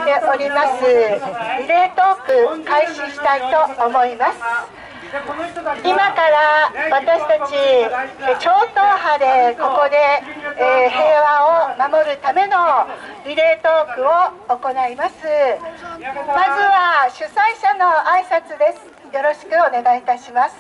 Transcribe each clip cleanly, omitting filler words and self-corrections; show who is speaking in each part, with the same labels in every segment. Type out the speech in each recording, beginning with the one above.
Speaker 1: ておりますリレートーク開始したいと思います。今から私たち超党派でここで、平和を守るためのリレートークを行います。まずは主催者の挨拶です。よろしくお願いいたします。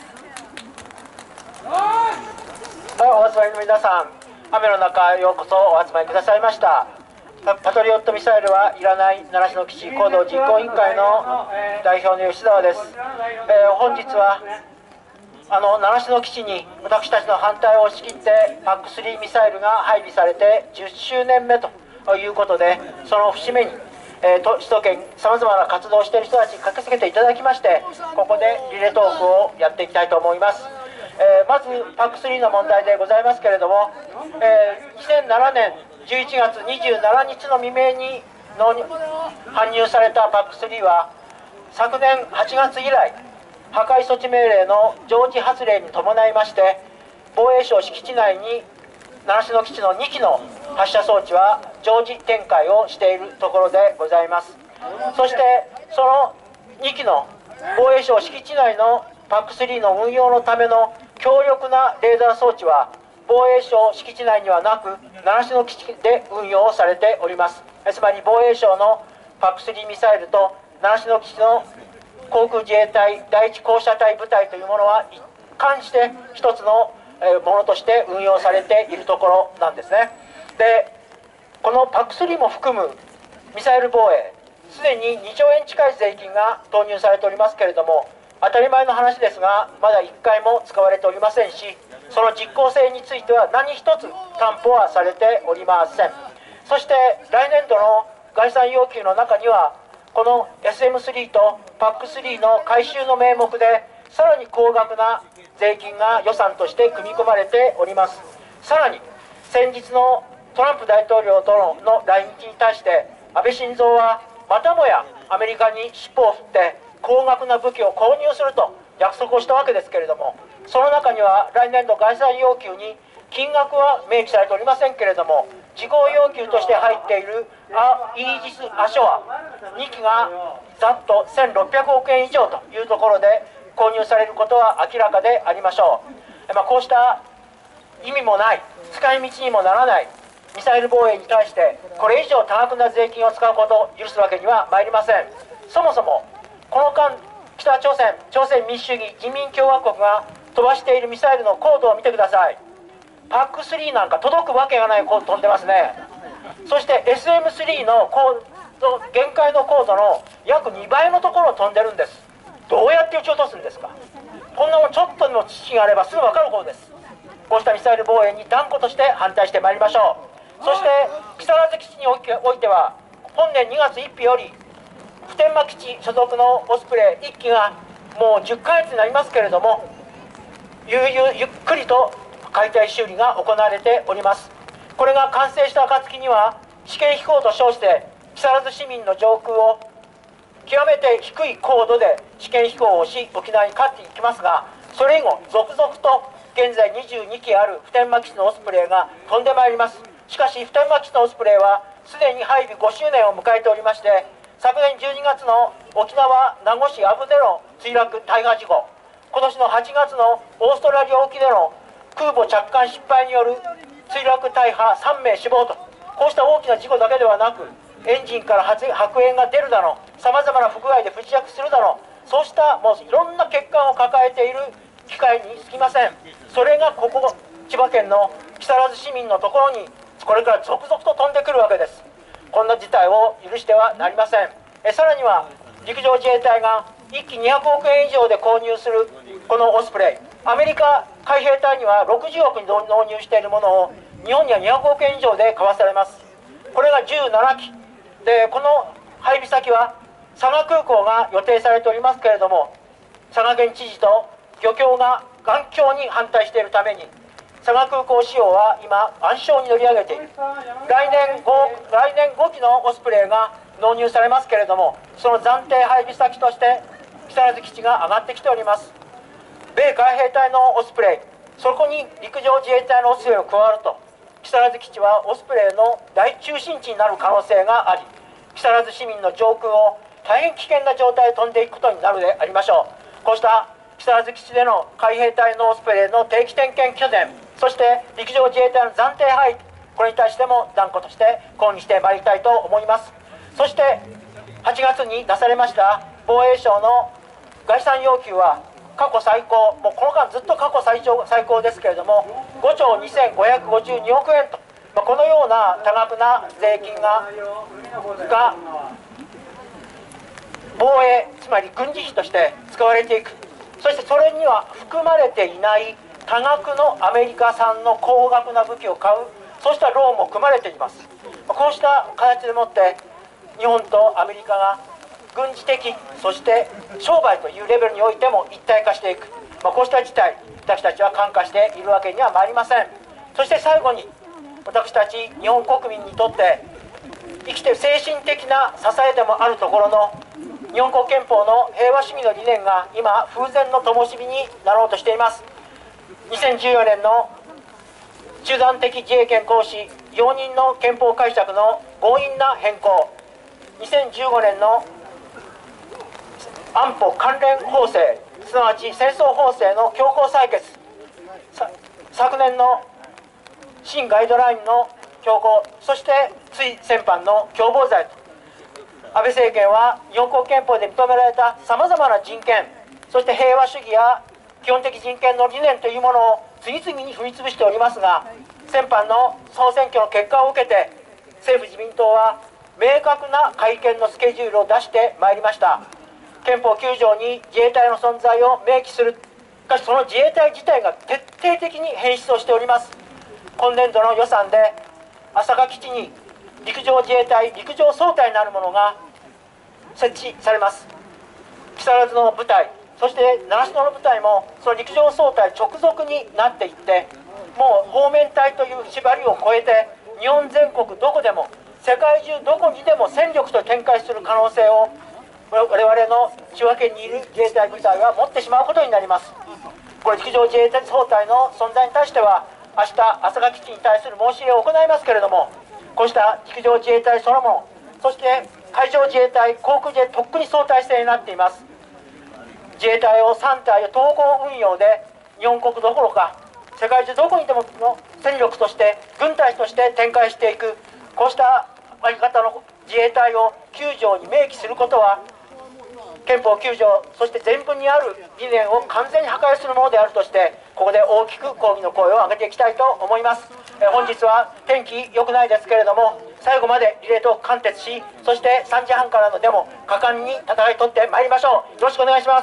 Speaker 2: お集まりの皆さん、雨の中ようこそお集まりくださいました。パトリオットミサイルはいらない習志野基地行動実行委員会の代表の吉澤です。本日は習志野基地に私たちの反対を押し切って PAC3 ミサイルが配備されて10周年目ということで、その節目に首都圏さまざまな活動をしている人たちに駆けつけていただきまして、ここでリレートークをやっていきたいと思います。まず PAC3 の問題でございますけれども、2007年11月27日の未明に搬入された PAC3 は昨年8月以来破壊措置命令の常時発令に伴いまして、防衛省敷地内に習志野基地の2機の発射装置は常時展開をしているところでございます。そしてその2機の防衛省敷地内の PAC3 の運用のための強力なレーダー装置は防衛省敷地内にはなく習志野基地で運用されております。つまり防衛省の PAC3 ミサイルと習志野基地の航空自衛隊第一降射隊部隊というものは一貫して一つのものとして運用されているところなんですね。で、この PAC3 も含むミサイル防衛、すでに2兆円近い税金が投入されておりますけれども、当たり前の話ですがまだ1回も使われておりませんし、その実効性については何一つ担保はされておりません。そして来年度の概算要求の中にはこの SM3 と PAC3 の改修の名目でさらに高額な税金が予算として組み込まれております。さらに先日のトランプ大統領との来日に対して安倍晋三はまたもやアメリカに尻尾を振って高額な武器を購入すると約束をしたわけですけれども、その中には来年度概算要求に金額は明記されておりませんけれども、事項要求として入っているイージス・アショア2機がざっと1600億円以上というところで購入されることは明らかでありましょう。こうした意味もない使い道にもならないミサイル防衛に対してこれ以上多額な税金を使うことを許すわけにはまいりません。そもそもこの間北朝鮮民主主義人民共和国が飛ばしているミサイルの高度を見てください。PAC3 なんか届くわけがない高度飛んでますね。そして SM3 の限界の高度の約2倍のところを飛んでるんです。どうやって撃ち落とすんですか。こんなもんちょっとの知識があればすぐ分かることです。こうしたミサイル防衛に断固として反対してまいりましょう。そして木更津基地においては本年2月1日より普天間基地所属のオスプレイ1機がもう10ヶ月になりますけれども、ゆっくりと解体修理が行われております。これが完成した暁には試験飛行と称して木更津市民の上空を極めて低い高度で試験飛行をし沖縄に帰っていきますが、それ以後続々と現在22機ある普天間基地のオスプレイが飛んでまいります。しかし普天間基地のオスプレイはすでに配備5周年を迎えておりまして、昨年12月の沖縄名護市阿部での墜落大破事故、今年の8月のオーストラリア沖での空母着艦失敗による墜落大破3名死亡と、こうした大きな事故だけではなくエンジンから白煙が出るだのさまざまな不具合で不時着するだの、そうしたもういろんな欠陥を抱えている機械にすぎません。それがここ千葉県の木更津市民のところにこれから続々と飛んでくるわけです。こんな事態を許してはなりません。さらには陸上自衛隊が1機200億円以上で購入するこのオスプレイ、アメリカ海兵隊には60億に納入しているものを日本には200億円以上で買わされます。これが17機で、この配備先は佐賀空港が予定されておりますけれども、佐賀県知事と漁協が頑強に反対しているために佐賀空港使用は今暗礁に乗り上げている。来年5機のオスプレイが納入されますけれども、その暫定配備先として木更津基地が上がってきております。米海兵隊のオスプレイ、そこに陸上自衛隊のオスプレイを加わると木更津基地はオスプレイの大中心地になる可能性があり、 木更津市民の上空を大変危険な状態で飛んでいくことになるでありましょう。こうした木更津基地での海兵隊のオスプレイの定期点検拠点、そして陸上自衛隊の暫定配備、これに対しても断固として抗議してまいりたいと思います。そして8月に出されました防衛省の概算要求は過去最高、もうこの間ずっと過去最高ですけれども、5兆2552億円と、このような多額な税金が防衛、つまり軍事費として使われていく。そしてそれには含まれていない多額のアメリカ産の高額な武器を買う、そうしたローンも組まれています。こうした形でもって日本とアメリカが軍事的、そして商売というレベルにおいても一体化していく、こうした事態、私たちは看過しているわけにはまいりません。そして最後に、私たち日本国民にとって生きて精神的な支えでもあるところの日本国憲法の平和主義の理念が今風前の灯火になろうとしています。2014年の集団的自衛権行使容認の憲法解釈の強引な変更、2015年の安保関連法制、すなわち戦争法制の強行採決、昨年の新ガイドラインの強行、そしてつい先般の共謀罪と、安倍政権は日本国憲法で認められたさまざまな人権、そして平和主義や基本的人権の理念というものを次々に踏み潰しておりますが、先般の総選挙の結果を受けて政府自民党は明確な改憲のスケジュールを出してまいりました。憲法9条に自衛隊の存在を明記する。しかしその自衛隊自体が徹底的に変質をしております。今年度の予算で朝霞基地に陸上自衛隊陸上総隊なるものが設置されます。木更津の部隊、そして習志野の部隊もその陸上総隊直属になっていって、もう方面隊という縛りを超えて日本全国どこでも世界中どこにでも戦力と展開する可能性を我々の千葉県にいる自衛隊部隊は持ってしまうことになります。これ陸上自衛隊総隊の存在に対しては明日朝霞基地に対する申し入れを行いますけれども、こうした陸上自衛隊そのもの、そして海上自衛隊航空自衛隊とっくに相対性になっています。自衛隊を3隊を統合運用で日本国どころか世界中どこにでもの戦力として軍隊として展開していく、こうした在り方の自衛隊を9条に明記することは憲法9条、そして前文にある理念を完全に破壊するものであるとして、ここで大きく抗議の声を上げていきたいと思います。本日は天気良くないですけれども、最後までリレーと貫徹し、そして3時半からのデモ果敢に戦い取ってまいりましょう。よろしくお願いします。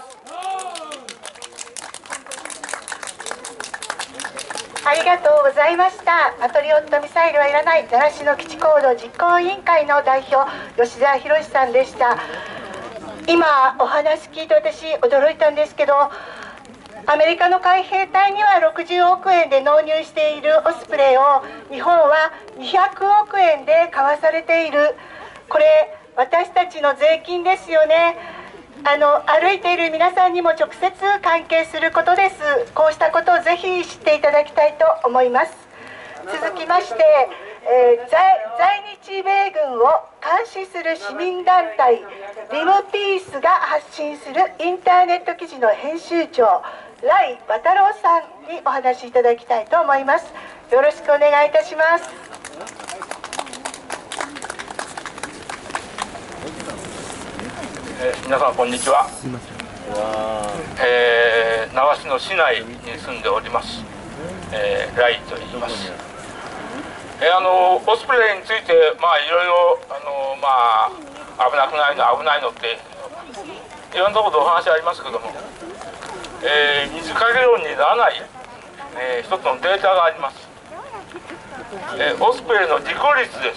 Speaker 1: ありがとうございました。パトリオットミサイルはいらない習志野基地行動実行委員会の代表吉田博さんでした。今お話聞いて私驚いたんですけど、アメリカの海兵隊には60億円で納入しているオスプレイを日本は200億円で買わされている。これ私たちの税金ですよね。歩いている皆さんにも直接関係することです。こうしたことをぜひ知っていただきたいと思います。続きまして、在日米軍を監視する市民団体リムピースが発信するインターネット記事の編集長来渡郎さんにお話しいただきたいと思います。よろしくお願いいたします。
Speaker 3: 皆さんこんにちは。習志野市内に住んでおります、ライと言います。オスプレイについていろいろ危なくないの危ないのっていろんなことお話ありますけども、水かけ論にならない、一つのデータがあります。オスプレイの事故率です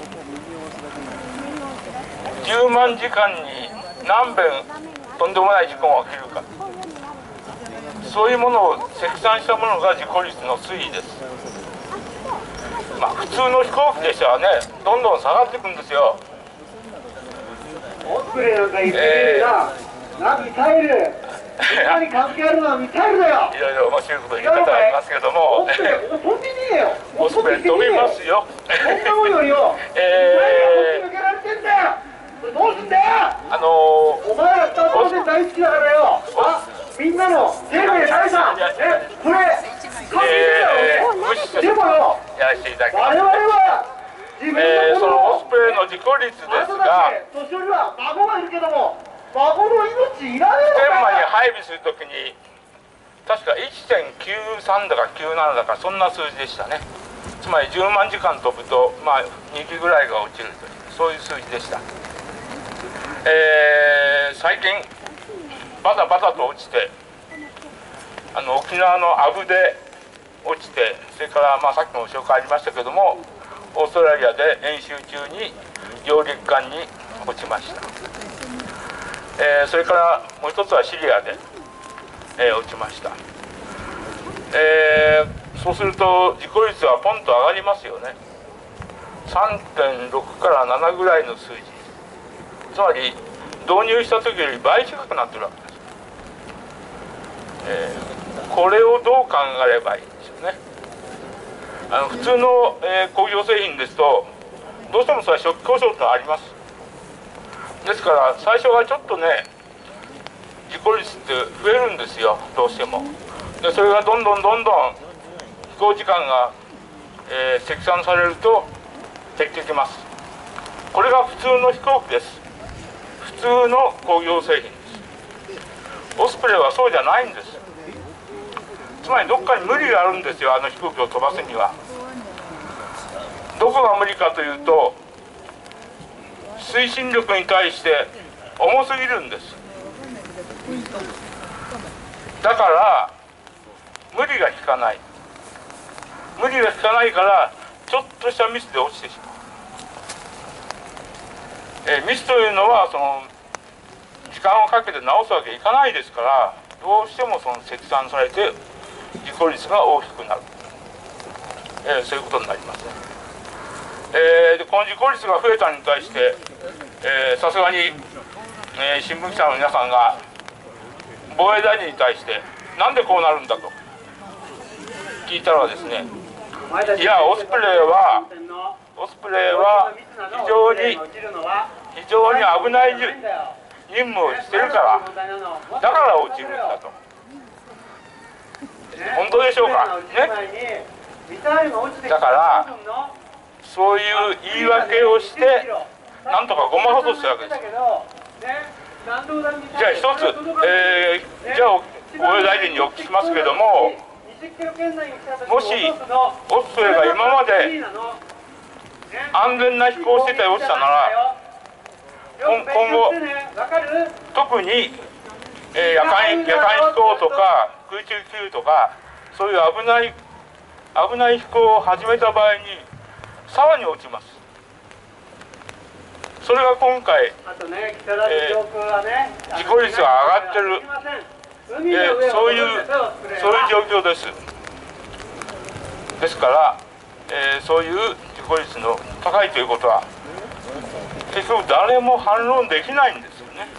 Speaker 3: 。10万時間に何遍とんでもない事故が起きるか、そういうものを積算したものが事故率の推移です。普通の飛行機でしたらね、どんどん下がっていくんですよ。
Speaker 4: オスプレイなんか言ってるな、ミサイル、今に関係あるのはミサイルだよ。
Speaker 3: いろいろ面白いこと言い方ありますけども、
Speaker 4: オスプレイ飛んでねえよ。
Speaker 3: オスプレイ飛びますよ。
Speaker 4: そんなもんよりよ、ミサイルがこっち向けられてんだよ。 大好きだからよ。みんなの生命財産、これ、感じてたよね。でもよ、
Speaker 3: やらせていただき
Speaker 4: 我々は自分の
Speaker 3: そのオスプレイの事故率ですが、
Speaker 4: 年寄りは孫がいるけども、孫の命いらねえ
Speaker 3: 天
Speaker 4: のかよ。
Speaker 3: 馬に配備するときに確か 1.93 だか97だかそんな数字でしたね。つまり10万時間飛ぶと、2機ぐらいが落ちるというそういう数字でした。最近バタバタと落ちて沖縄のアブで落ちて、それからさっきも紹介ありましたけども、オーストラリアで演習中に揚陸艦に落ちました。それからもう一つはシリアで、落ちました。そうすると事故率はポンと上がりますよね。3.6 から7ぐらいの数字、つまり導入した時より倍近くなってるわけです。これをどう考えればいいんでしょうね。普通の、工業製品ですとどうしてもそれは初期故障とあります。ですから最初はちょっとね事故率って増えるんですよ、どうしても。でそれがどんどん飛行時間が、積算されると減ってきます。これが普通の飛行機です。普通の工業製品です。オスプレイはそうじゃないんです。つまりどっかに無理があるんですよ、飛行機を飛ばすには。どこが無理かというと、推進力に対して重すぎるんです。だから無理が効かない。無理が効かないからちょっとしたミスで落ちてしまう。ミスというのはその時間をかけて直すわけいかないですから、どうしてもその積算されて事故率が大きくなる、そういうことになりますね。でこの事故率が増えたに対して、さすがに、新聞記者の皆さんが防衛大臣に対してなんでこうなるんだと聞いたらですね、いやオスプレイは非常に危ない任務をしてるからだから落ちるんだと。本当でしょうかね。だからそういう言い訳をしてなんとかごまかそうとしたわけです。じゃあ一つ、じゃあ防衛大臣にお聞きしますけども、もしオスプレイが今まで安全な飛行をしてたり落ちたなら、今後特に、夜間飛行とか空中給とかそういう危ない飛行を始めた場合にさらに落ちます。それが今回、事故率が上がってる、そういう状況です。ですから、そういう事故率の高いということは結局誰も反論できないんですよね。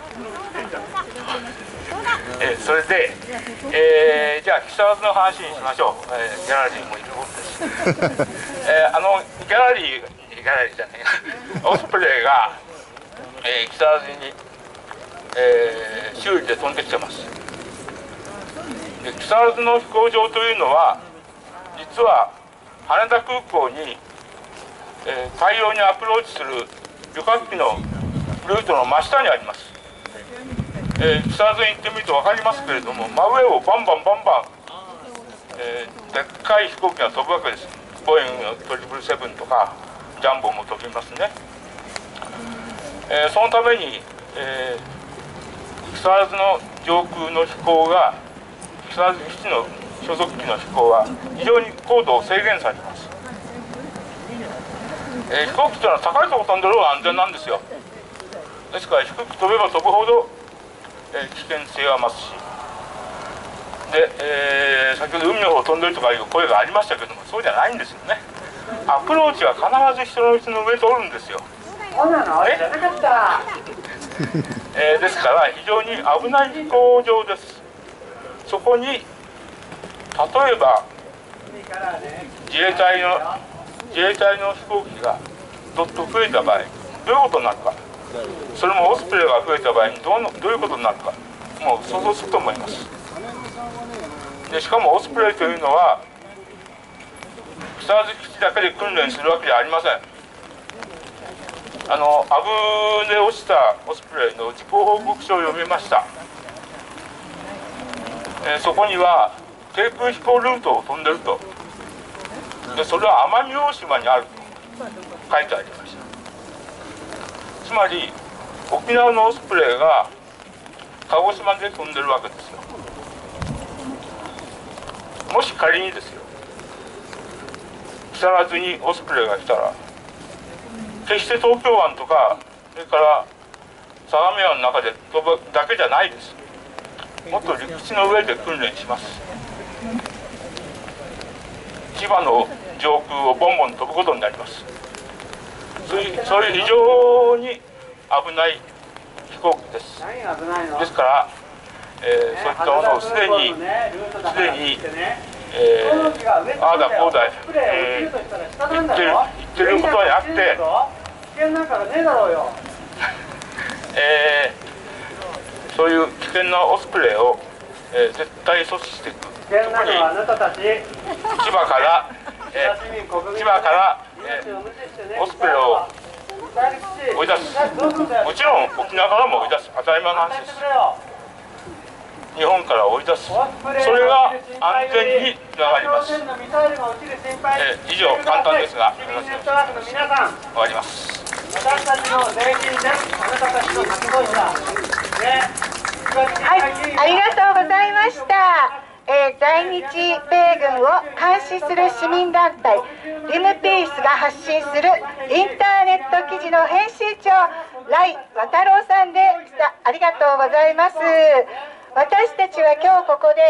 Speaker 3: それで、じゃあ木更津の話にしましょう。ギャラリーもいるもんです。ギャラリーじゃないオスプレイが、木更津に、修理で飛んできてます。で木更津の飛行場というのは実は羽田空港に、海洋にアプローチする旅客機のルートの真下にあります。木更津に行ってみると分かりますけれども、真上をバンバン、でっかい飛行機が飛ぶわけです。ボーイングの777とかジャンボも飛びますね。そのために、木更津の上空の飛行が木更津基地の所属機の飛行は非常に高度を制限されています。飛行機というのは高いところ飛んでる方が安全なんですよ。ですから低く飛べば飛ぶほど、危険性は増すし、で、先ほど海の方飛んでるとかいう声がありましたけども、そうじゃないんですよね。アプローチは必ず人の道の上通るんですよ。
Speaker 4: そうなの？知らなかった。
Speaker 3: ですから非常に危ない飛行場です。そこに例えば自衛隊の飛行機がどっと増えた場合どういうことになるか。 それもオスプレイが増えた場合にどういうことになるか、もう想像すると思います。でしかもオスプレイというのは木更津基地だけで訓練するわけじゃありません。アブで落ちたオスプレイの事故報告書を読みました。そこには低空飛行ルートを飛んでると、でそれは奄美大島にあると書いてありました。つまり沖縄のオスプレイが鹿児島で飛んでるわけですよ。もし仮にですよ、木更津にオスプレイが来たら、決して東京湾とかそれから相模湾の中で飛ぶだけじゃないです。もっと陸地の上で訓練します。千葉の上空をボンボン飛ぶことになります。そういう非常に危ない飛行機です。ですから、そういったものをすでにああだこうだ言ってることにあってそういう危険なオスプレイを、絶対阻止していく。特に千葉からオスプレイを追い出す。もちろん沖縄からも追い出す、当たり前の話です。日本から追い出す、それが安全につながります。以上、簡単ですが、よろしくお願いします。終わります。
Speaker 4: 私たちの税金です。あなたたちの活動者、
Speaker 1: はい、ありがとうございました。在日米軍を監視する市民団体リムピースが発信するインターネット記事の編集長来渡郎さんでした。ありがとうございます。私たちは今日ここで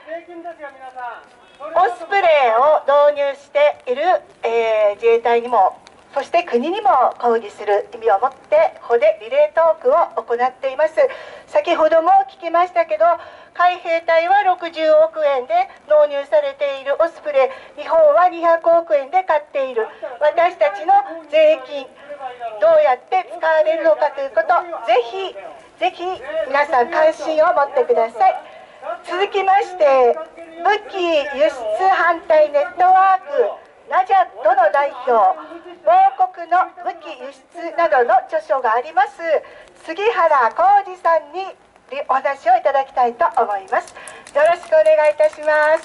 Speaker 1: オスプレイを導入している、自衛隊にもそして国にも抗議する意味を持ってここでリレートークを行っています。先ほども聞きましたけど、海兵隊は60億円で納入されているオスプレイ、日本は200億円で買っている。私たちの税金どうやって使われるのかということ、ぜひ皆さん関心を持ってください。続きまして武器輸出反対ネットワークナジャットの代表、亡国の武器輸出などの著書があります杉原浩二さんにお話をいただきたいと思います。よろしくお願いいたします。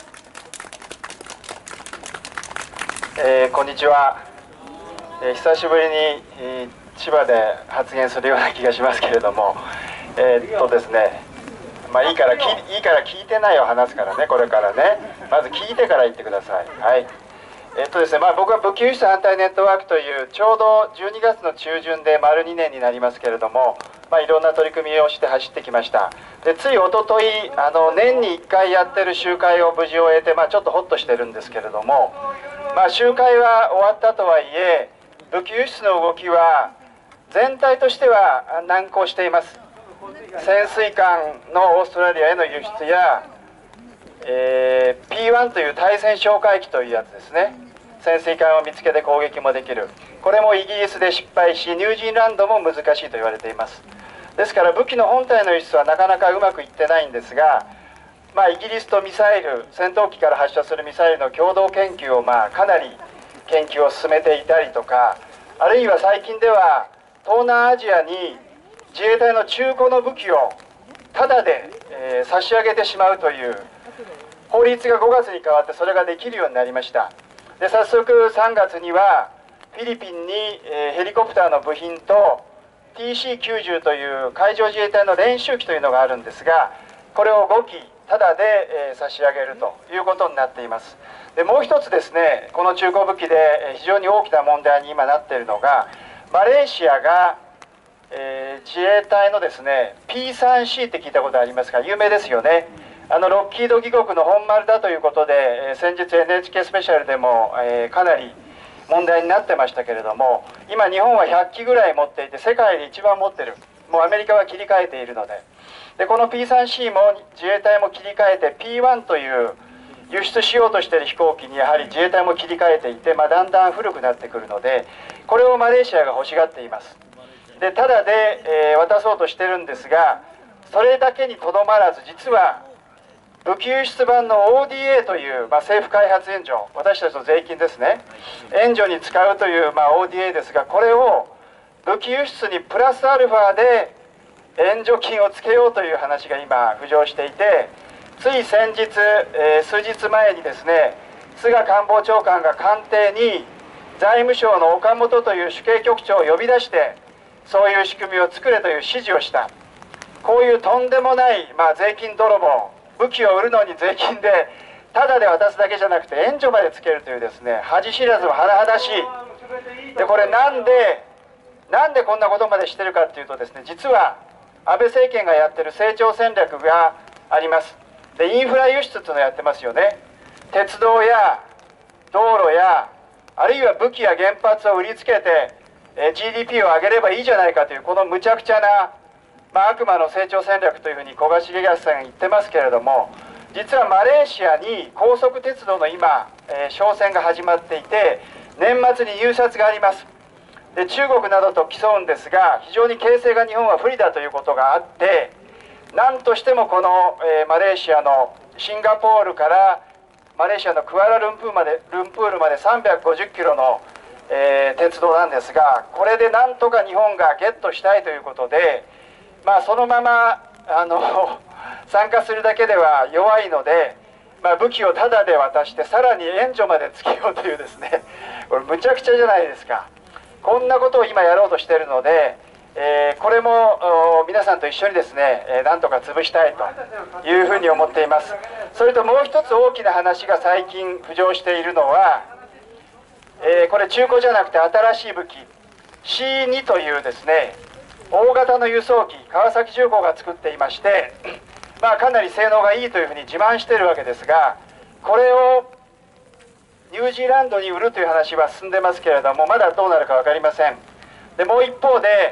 Speaker 5: こんにちは。久しぶりに、千葉で発言するような気がしますけれども、ですね、いいから聞いてないを話すからね、これからね、まず聞いてから言ってください。はい。ですね、僕は武器輸出反対ネットワークというちょうど12月の中旬で丸2年になりますけれども、いろんな取り組みをして走ってきました。でついおととい年に1回やってる集会を無事終えて、ちょっとホッとしてるんですけれども、集会は終わったとはいえ武器輸出の動きは全体としては難航しています。潜水艦のオーストラリアへの輸出や、P1 という対潜哨戒機というやつですね。潜水艦を見つけて攻撃もできる。これもイギリスで失敗し、ニュージーランドも難しいと言われています。ですから武器の本体の輸出はなかなかうまくいってないんですが、イギリスとミサイル、戦闘機から発射するミサイルの共同研究をかなり研究を進めていたりとか、あるいは最近では東南アジアに自衛隊の中古の武器をタダで、差し上げてしまうという法律が5月に変わってそれができるようになりました。で早速3月にはフィリピンに、ヘリコプターの部品と TC90 という海上自衛隊の練習機というのがあるんですが、これを5機タダで、差し上げるということになっています。でもう一つですね、この中古武器で非常に大きな問題に今なっているのが、マレーシアが、自衛隊のですね P3C って聞いたことありますか？有名ですよね。ロッキード義国の本丸だということで、先日 NHK スペシャルでも、かなり問題になってましたけれども、今日本は100機ぐらい持っていて世界で一番持ってる。もうアメリカは切り替えているので、この P3C も自衛隊も切り替えて P1 という輸出しようとしている飛行機にやはり自衛隊も切り替えていて、だんだん古くなってくるので、これをマレーシアが欲しがっています。 でタダで、渡そうとしてるんですが、それだけにとどまらず、実は武器輸出版の ODA という、政府開発援助、私たちの税金ですね、援助に使うという、ODA ですが、これを武器輸出にプラスアルファで援助金をつけようという話が今浮上していて、つい先日、数日前にですね、菅官房長官が官邸に財務省の岡本という主計局長を呼び出して、そういう仕組みを作れという指示をした。こういうとんでもない、税金泥棒、武器を売るのに税金でタダで渡すだけじゃなくて援助までつけるというですね、恥知らずも甚だしい。でこれなんでこんなことまでしてるかっていうとですね、実は安倍政権がやってる成長戦略があります。でインフラ輸出っていうのをやってますよね。鉄道や道路やあるいは武器や原発を売りつけて GDP を上げればいいじゃないかという、この無茶苦茶な、悪魔の成長戦略というふうに古賀茂康さんが言ってますけれども、実はマレーシアに高速鉄道の今、商戦が始まっていて、年末に入札があります。で中国などと競うんですが、非常に形勢が日本は不利だということがあって、何としてもこの、マレーシアのシンガポールからマレーシアのクアラルンプールまで350キロの、鉄道なんですが、これでなんとか日本がゲットしたいということで、そのまま参加するだけでは弱いので、武器をタダで渡してさらに援助までつけようというですね、これむちゃくちゃじゃないですか。こんなことを今やろうとしているので、これも皆さんと一緒にですね、なんとか潰したいというふうに思っています。それともう一つ大きな話が最近浮上しているのは、これ中古じゃなくて新しい武器 C2 というですね、大型の輸送機、川崎重工が作っていまして、かなり性能がいいというふうに自慢しているわけですが、これをニュージーランドに売るという話は進んでますけれども、まだどうなるか分かりません。でもう一方で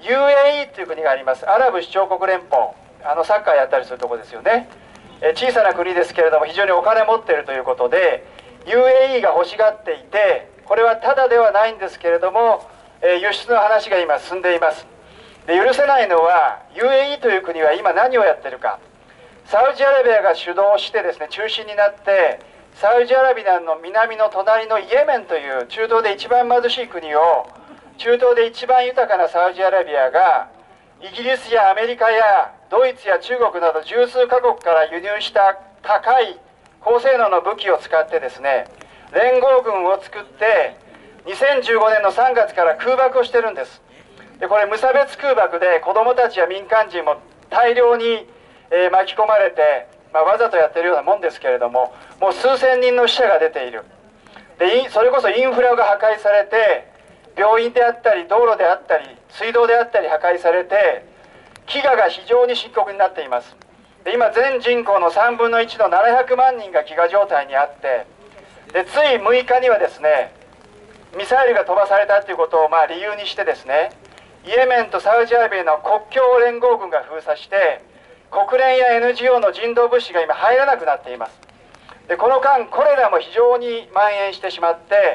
Speaker 5: UAE という国があります。アラブ首長国連邦、サッカーやったりするところですよね。小さな国ですけれども非常にお金持っているということで UAE が欲しがっていて、これはタダではないんですけれども、輸出の話が今進んでいます。で許せないのは UAE という国は今何をやってるか。サウジアラビアが主導してですね、中心になって、サウジアラビアの南の隣のイエメンという中東で一番貧しい国を、中東で一番豊かなサウジアラビアがイギリスやアメリカやドイツや中国など十数カ国から輸入した高い高性能の武器を使ってですね、連合軍を作って2015年の3月から空爆をしてるんです。でこれ無差別空爆で子どもたちや民間人も大量に、巻き込まれて、わざとやってるようなもんですけれども、もう数千人の死者が出ている。でそれこそインフラが破壊されて、病院であったり道路であったり水道であったり破壊されて、飢餓が非常に深刻になっています。で今全人口の3分の1の700万人が飢餓状態にあって、でつい6日にはですね、ミサイルが飛ばされたということを理由にしてですね、イエメンとサウジアラビアの国境連合軍が封鎖して、国連や NGO の人道物資が今入らなくなっています。でこの間コレラも非常に蔓延してしまって、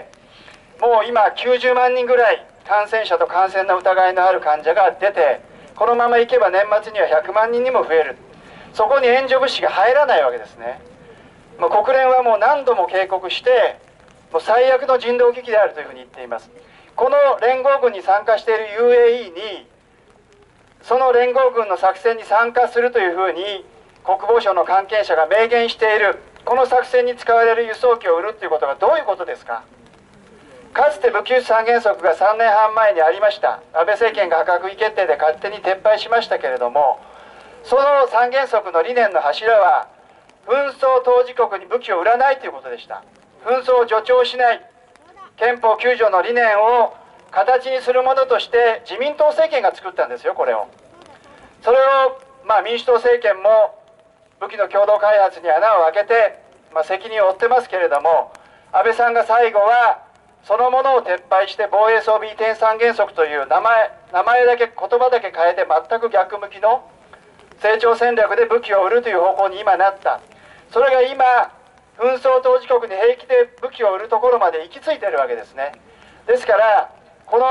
Speaker 5: もう今90万人ぐらい感染者と感染の疑いのある患者が出て、このままいけば年末には100万人にも増える。そこに援助物資が入らないわけですね。もう国連はもう何度も警告して、もう最悪の人道危機であるというふうに言っています。この連合軍に参加している UAE に、その連合軍の作戦に参加するというふうに国防省の関係者が明言している。この作戦に使われる輸送機を売るということがどういうことですか。かつて武器輸出三原則が3年半前にありました。安倍政権が閣議決定で勝手に撤廃しましたけれども、その三原則の理念の柱は、紛争当事国に武器を売らないということでした。紛争を助長しない、憲法9条の理念を形にするものとして自民党政権が作ったんですよ、これを。それを、民主党政権も武器の共同開発に穴を開けて、責任を負ってますけれども、安倍さんが最後はそのものを撤廃して防衛装備移転三原則という名前だけ、言葉だけ変えて全く逆向きの成長戦略で武器を売るという方向に今なった。それが今紛争当事国に平気で武器を売るところまで行き着いているわけですね。ですからこの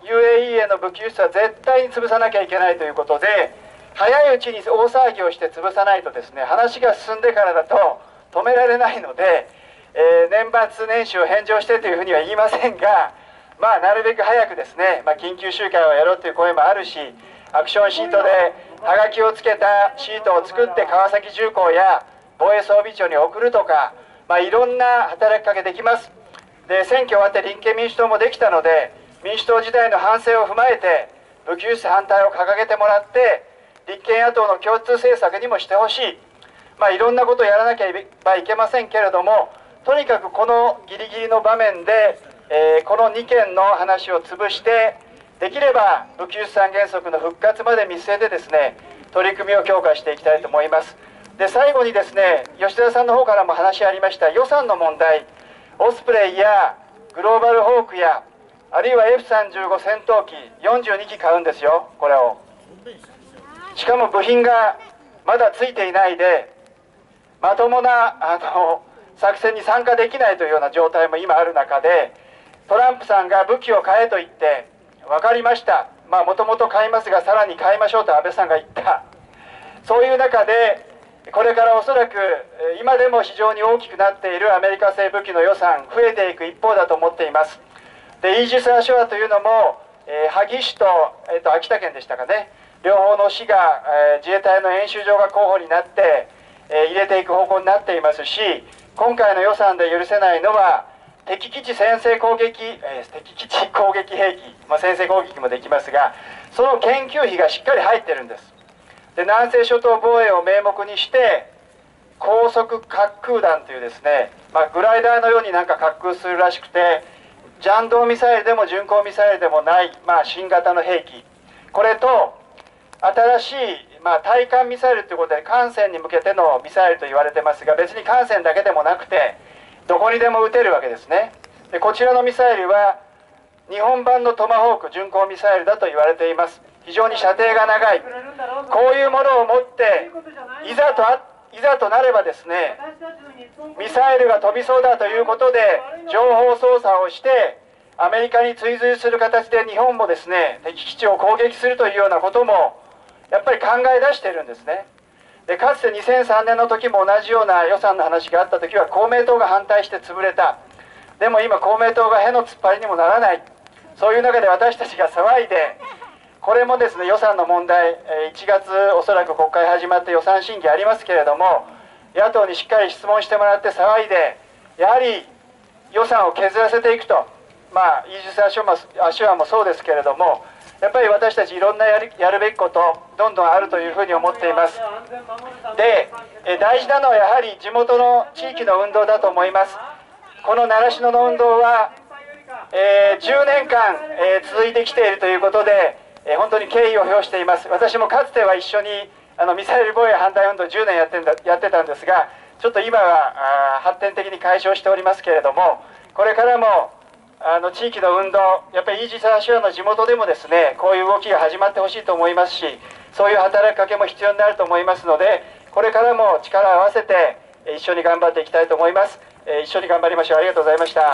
Speaker 5: UAE への武器輸出は絶対に潰さなきゃいけないということで、早いうちに大騒ぎをして潰さないとですね、話が進んでからだと止められないので、年末年始を返上してというふうには言いませんが、なるべく早くですね、緊急集会をやろうという声もあるし、アクションシートではがきをつけたシートを作って川崎重工や防衛装備庁に送るとか、いろんな働きかけできます。で、選挙終わって立憲民主党もできたので、民主党時代の反省を踏まえて武器輸出反対を掲げてもらって、立憲野党の共通政策にもしてほしい。いろんなことをやらなければいけませんけれども、とにかくこのギリギリの場面で、この2件の話を潰して、できれば武器輸出三原則の復活まで見据えてですね、取り組みを強化していきたいと思います。で、最後にですね、吉田さんの方からも話ありました予算の問題、オスプレイやグローバルホークや、あるいは F35 戦闘機42機買うんですよ、これを。しかも部品がまだついていないで、まともな作戦に参加できないというような状態も今ある中で、トランプさんが武器を買えと言って、分かりました、もともと買いますがさらに買いましょうと安倍さんが言った。そういう中でこれからおそらく今でも非常に大きくなっているアメリカ製武器の予算増えていく一方だと思っています。で、イージス・アショアというのも、萩市と、秋田県でしたかね、両方の市が、自衛隊の演習場が候補になって、入れていく方向になっていますし、今回の予算で許せないのは敵基地先制攻撃、敵基地攻撃兵器、先制攻撃もできますが、その研究費がしっかり入ってるんです。で、南西諸島防衛を名目にして高速滑空弾というですね、グライダーのようになんか滑空するらしくて、ジャンドーミサイルでも巡航ミサイルでもない、新型の兵器、これと新しい、対艦ミサイルということで艦船に向けてのミサイルと言われてますが、別に艦船だけでもなくてどこにでも撃てるわけですね。で、こちらのミサイルは日本版のトマホーク巡航ミサイルだと言われています。非常に射程が長い、こういうものを持っていざとなればですね、ミサイルが飛びそうだということで情報操作をしてアメリカに追随する形で日本もですね、敵基地を攻撃するというようなこともやっぱり考え出しているんですね。で、かつて2003年の時も同じような予算の話があった時は公明党が反対して潰れた。でも今公明党がへの突っ張りにもならない。そういう中で私たちが騒いで、これもですね、予算の問題、1月おそらく国会始まって予算審議ありますけれども、野党にしっかり質問してもらって騒いで、やはり予算を削らせていくと、イージス・アショアもそうですけれども、やっぱり私たちいろんなやるべきことどんどんあるというふうに思っています。で、大事なのはやはり地元の地域の運動だと思います。この習志野の運動は、10年間、続いてきているということで、本当に敬意を表しています。私もかつては一緒にミサイル防衛反対運動10年やってたんですが、ちょっと今は発展的に解消しておりますけれども、これからも地域の運動、やっぱりイージス・アショアの地元でもですね、こういう動きが始まってほしいと思いますし、そういう働きかけも必要になると思いますので、これからも力を合わせて一緒に頑張っていきたいと思います。一緒に頑張りましょう。ありがとうございました。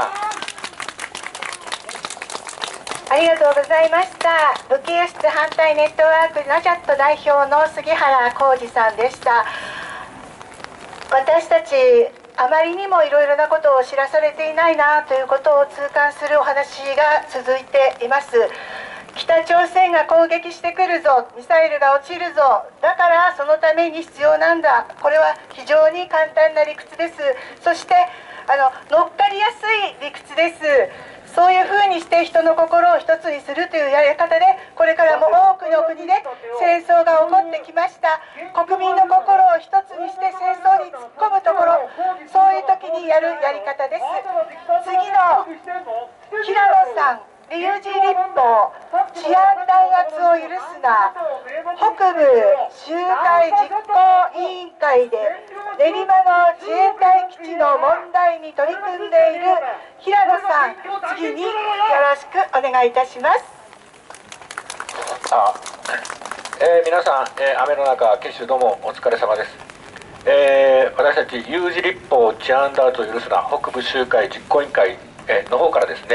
Speaker 1: ありがとうございました。武器輸出反対ネットワークナジャット代表の杉原浩二さんでした。私たちあまりにもいろいろなことを知らされていないなということを痛感するお話が続いています。北朝鮮が攻撃してくるぞ、ミサイルが落ちるぞ、だからそのために必要なんだ、これは非常に簡単な理屈です。そして乗っかりやすい理屈です。そういうふうにして人の心を一つにするというやり方で、これからも多くの国で戦争が起こってきました。国民の心を一つにして戦争に突っ込むところ、そういう時にやるやり方です。次の平野さん、リュウジ立法、治安弾圧を許すな、北部集会実行委員会で練馬の自衛隊基地の問題に取り組んでいる平野さん、次によろしくお願いいたします。
Speaker 3: 皆さん、雨の中決してどうもお疲れ様です。私たち有事立法治安弾圧を許すな北部集会実行委員会の方からですね、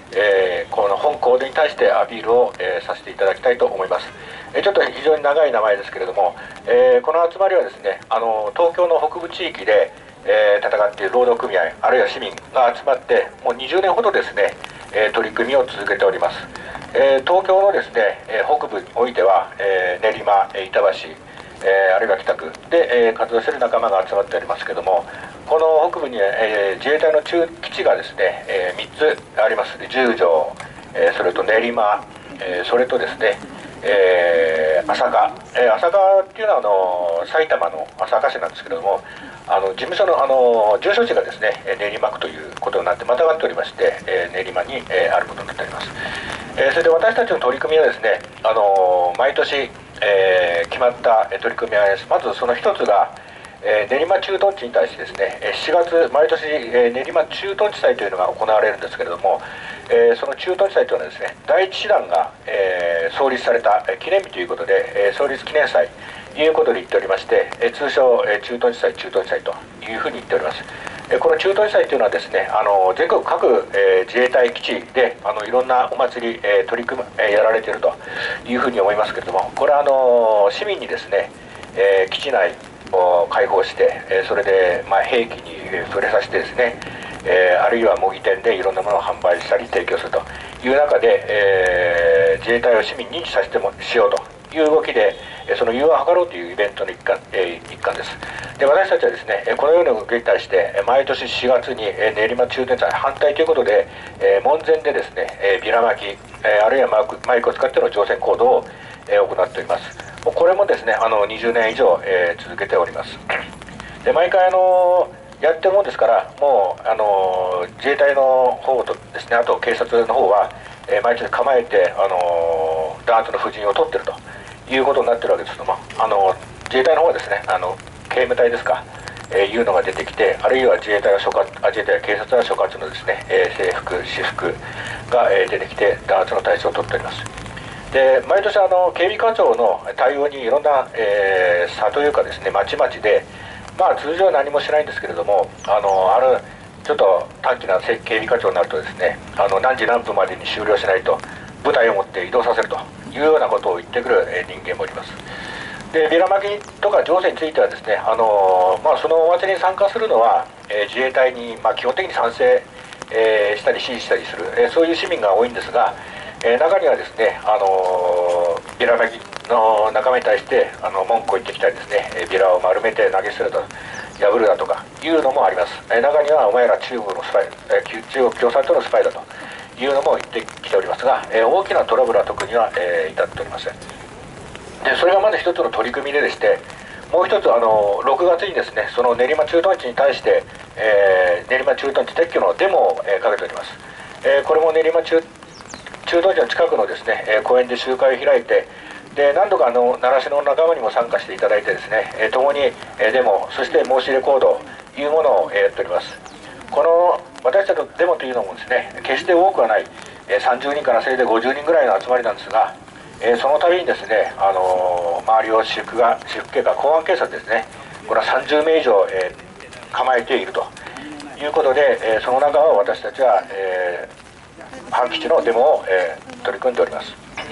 Speaker 6: この本行動に対してアピールを、させていただきたいと思います。ちょっと非常に長い名前ですけれども、この集まりはですね、東京の北部地域で、戦っている労働組合あるいは市民が集まってもう20年ほどですね、取り組みを続けております。東京のですね、北部においては、練馬、板橋、あるいは北区で、活動している仲間が集まっておりますけれども、この北部に、自衛隊の中基地がですね、3つあります。十条、それと練馬、それとですね、朝霞、朝霞っていうのは埼玉の朝霞市なんですけれども、事務所の住所地がですね練馬区ということになってまたがっておりまして、練馬に、あることになっております。それで私たちの取り組みはですね、毎年、決まった取り組みです。まずその一つが、練馬駐屯地に対してですね4月毎年、練馬駐屯地祭というのが行われるんですけれども、その駐屯地祭というのはですね第一師団が、創立された記念日ということで、創立記念祭ということで言っておりまして、通称、駐屯地祭というふうに言っております。この駐屯地祭というのはですね全国各、自衛隊基地でいろんなお祭り、取り組む、やられているというふうに思いますけれども、これは市民にですね、基地内を開放して、それで、兵器に触れさせてですね、あるいは模擬店でいろんなものを販売したり提供するという中で、自衛隊を市民に認知させてしようという動きでその融和を図ろうというイベントの一環です。で私たちはですねこのような動きに対して毎年4月に練馬駐屯地祭反対ということで門前でですねビラ巻きあるいはマイクを使っての乗船行動を行っております。これもですね20年以上続けております。で毎回やってるもんですからもう自衛隊の方とですねあと警察の方は毎日構えて弾圧の布陣を取ってるということになってるわけですけども自衛隊の方はですね警務隊ですか、いうのが出てきてあるいは自衛隊や警察は所轄のですね、制服私服が、出てきて弾圧の対処を取っております。で毎年警備課長の対応にいろんな、差というかですねまちまちで通常は何もしないんですけれどもちょっと短期な警備課長になるとですね何時何分までに終了しないと部隊を持って移動させるというようなことを言ってくる人間もおります。でビラ巻きとか乗船についてはですねそのお祭りに参加するのは、自衛隊に、基本的に賛成、したり支持したりする、そういう市民が多いんですが、中にはですねビラ巻きの仲間に対して文句を言ってきたりですねビラを丸めて投げ捨てると破るだとかいうのもあります。中にはお前ら中国のスパイ中国共産党のスパイだというのも言ってきておりますが、大きなトラブルは特には、至っておりません。でそれがまず一つの取り組みででしてもう一つ6月にですねその練馬駐屯地に対して、練馬駐屯地撤去のデモを、かけております。これも練馬駐屯地の近くのですね公園で集会を開いてで何度か習志野の仲間にも参加していただいてですね共にデモそして申し入れ行動というものをやっております。この私たちのデモというのもですね決して多くはない30人からせいぜい50人ぐらいの集まりなんですがその度にですね周りを私服警が公安警察ですねこれは30名以上構えているということでその中を私たちは反基地のデモを取り組んでおります。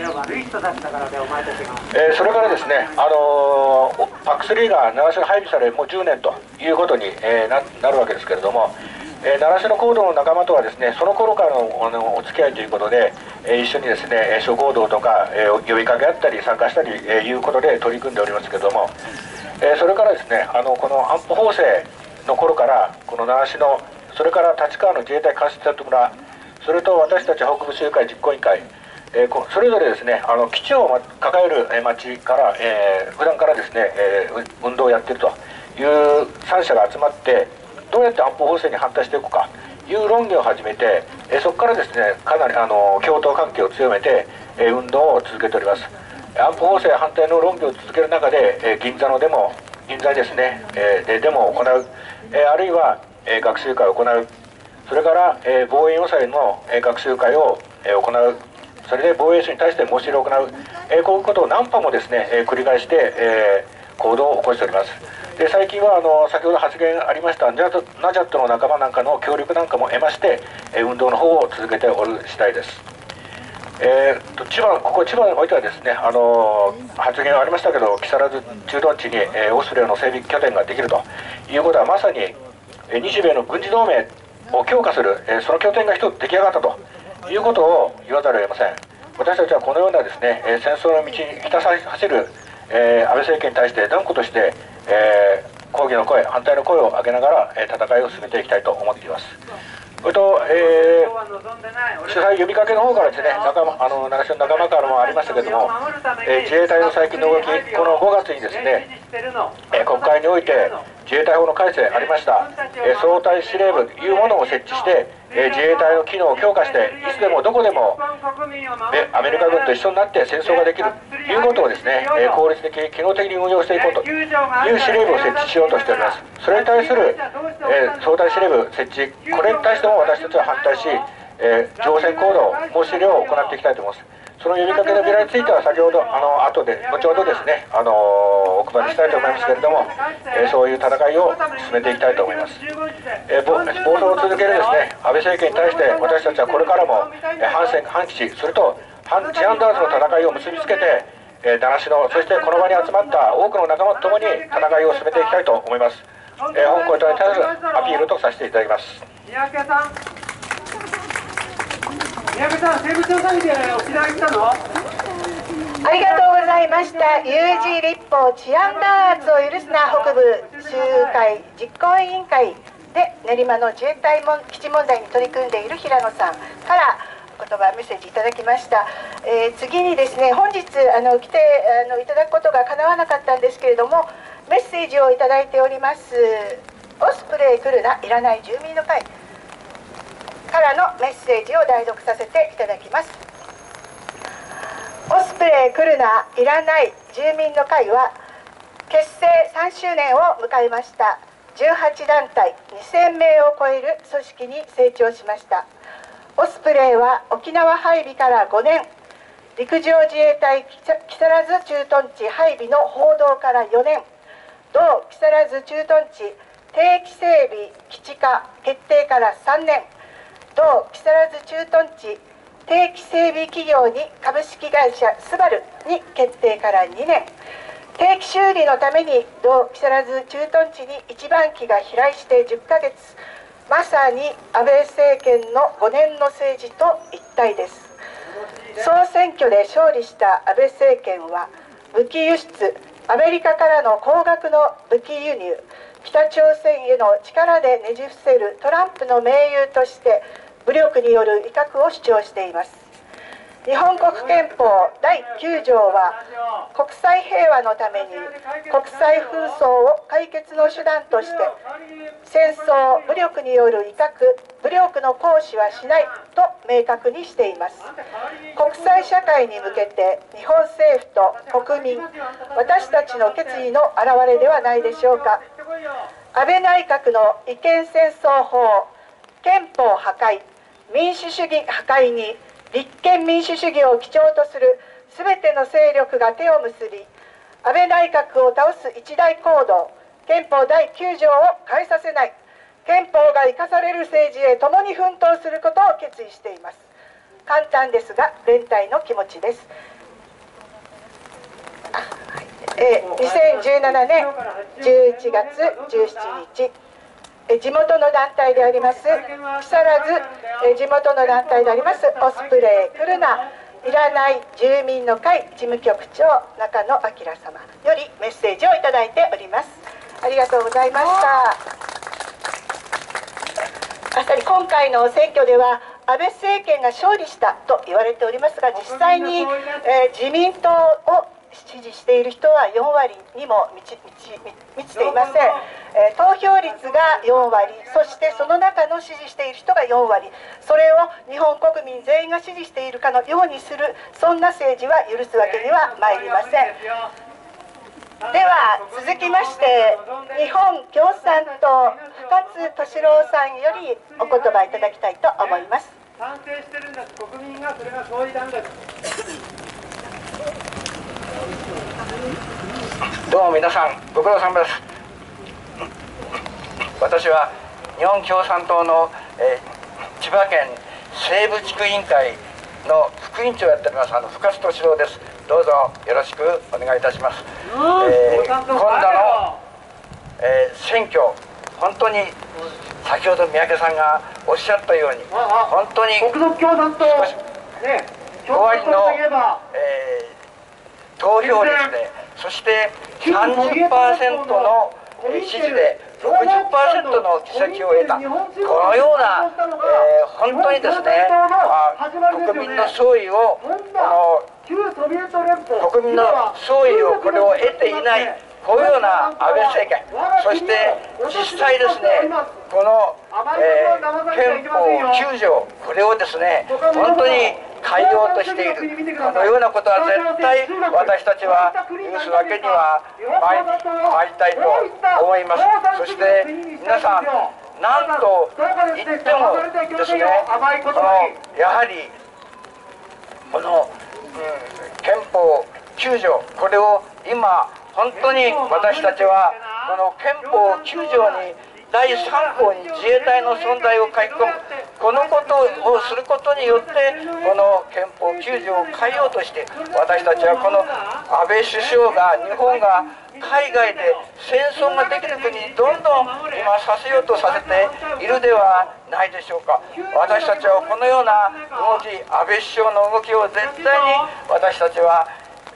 Speaker 6: それからですね、PAC3 が習志野配備されもう10年ということに、なるわけですけれども、習志野行動の仲間とはですねその頃からのお付き合いということで、一緒にですね諸行動とか、呼びかけあったり参加したり、いうことで取り組んでおりますけれども、それからですねこの安保法制の頃からこの習志野それから立川の自衛隊監視里村それと私たち北部集会実行委員会それぞれですね基地を抱える町から、普段からですね、運動をやっているという3者が集まってどうやって安保法制に反対していくかという論議を始めて、そこからですねかなり共闘関係を強めて、運動を続けております。安保法制反対の論議を続ける中で、銀座にですね、デモを行う、あるいは、学習会を行うそれから、防衛予算の、学習会を、行うそれで防衛省に対して申し入れを行う、こういうことを何波もですね、繰り返して、行動を起こしております。 で最近は先ほど発言ありましたナジャットの仲間なんかの協力なんかも得まして、運動の方を続けておる次第です。千葉においてはですね、発言ありましたけど、木更津駐屯地に、オスプレイの整備拠点ができるということは、まさに、日米の軍事同盟を強化する、その拠点が一つ出来上がったということを言わざるを得ません。私たちはこのようなですね、戦争の道にひた走る、安倍政権に対して断固として、抗議の声、反対の声を上げながら、戦いを進めていきたいと思っています。それと、主催呼びかけの方からですね、長島の仲間からもありましたけれども、自衛隊の最近の動き、この5月にですね、国会において自衛隊法の改正ありました、総隊司令部というものを設置して、自衛隊の機能を強化して、いつでもどこでもアメリカ軍と一緒になって戦争ができるということをですね、効率的、機能的に運用していこうという司令部を設置しようとしております。それに対する、総隊司令部設置、これに対しても私たちは反対し、乗船行動、申し入れを行っていきたいと思います。その呼びかけのビラについては先ほど後で後ほどですねお配りしたいと思いますけれども、そういう戦いを進めていきたいと思います。暴走を続けるですね安倍政権に対して私たちはこれからも反基地、それと反治安弾圧の戦いを結びつけて習志野、そしてこの場に集まった多くの仲間と共に戦いを進めていきたいと思います。本校に対するアピールとさせていただきます。
Speaker 4: 三宅さん、生物調査員で沖縄に来たの？
Speaker 1: ありがとうございました。有事立法治安弾圧を許すな北部集会実行委員会で練馬の自衛隊基地問題に取り組んでいる平野さんからお言葉メッセージいただきました。次にですね、本日来ていただくことが叶わなかったんですけれども、メッセージをいただいております。オスプレイ来るないらない住民の会からのメッセージを代読させていただきます。オスプレイ来るないらない住民の会は結成3周年を迎えました。18団体2000名を超える組織に成長しました。オスプレイは沖縄配備から5年、陸上自衛隊木更津駐屯地配備の報道から4年、同木更津駐屯地定期整備基地化決定から3年、同木更津駐屯地定期整備企業に株式会社スバルに決定から2年、定期修理のために同木更津駐屯地に一番機が飛来して10ヶ月、まさに安倍政権の5年の政治と一体です。総選挙で勝利した安倍政権は武器輸出、アメリカからの高額の武器輸入、北朝鮮への力でねじ伏せるトランプの盟友として武力による威嚇を主張しています。日本国憲法第9条は国際平和のために国際紛争を解決の手段として戦争、武力による威嚇、武力の行使はしないと明確にしています。国際社会に向けて日本政府と国民、私たちの決意の表れではないでしょうか。安倍内閣の違憲戦争法、憲法破壊、民主主義破壊に立憲民主主義を基調とするすべての勢力が手を結び、安倍内閣を倒す一大行動、憲法第9条を変えさせない、憲法が生かされる政治へ共に奮闘することを決意しています。簡単ですが連帯の気持ちです。2017年11月17日、地元の団体であります木更津地元の団体でありますオスプレイ来るないらない住民の会事務局長中野明様よりメッセージをいただいております。ありがとうございました。まさに今回の選挙では安倍政権が勝利したと言われておりますが、実際に、自民党を支持している人は4割にも満ちていません。投票率が4割、そしてその中の支持している人が4割、それを日本国民全員が支持しているかのようにする、そんな政治は許すわけにはまいりません。では続きまして日本共産党深津俊郎さんよりお言葉いただきたいと思います。
Speaker 4: 賛成してるんだ、国民がそれが総意なんだ。
Speaker 7: どうも皆さんご苦労様です。
Speaker 5: 私は日本共産党の、千葉県西部地区委員会の副委員長をやっております深津敏郎です。どうぞよろしくお願いいたします。今度の、選挙、本当に先ほど三宅さんがおっしゃったように本当に
Speaker 4: 国土共産党
Speaker 5: 5割の、投票率で、そして 30% の支持で 60% の議席を得た、このような、本当にですね、国民の総意を国民の総意をこれを得ていない、こういうような安倍政権、そして実際ですね、この、憲法9条、これをですね、本当に変えようとしている、このようなことは絶対私たちは許すわけには参りたいと思います。そして皆さん、なんと言ってもですね、やはりこの、憲法9条、これを今本当に私たちはこの憲法9条に第3項に自衛隊の存在を書き込む、このことをすることによってこの憲法9条を変えようとして、私たちはこの安倍首相が、日本が海外で戦争ができる国にどんどん今させようとさせているではないでしょうか。私たちはこのような動き、安倍首相の動きを絶対に私たちは、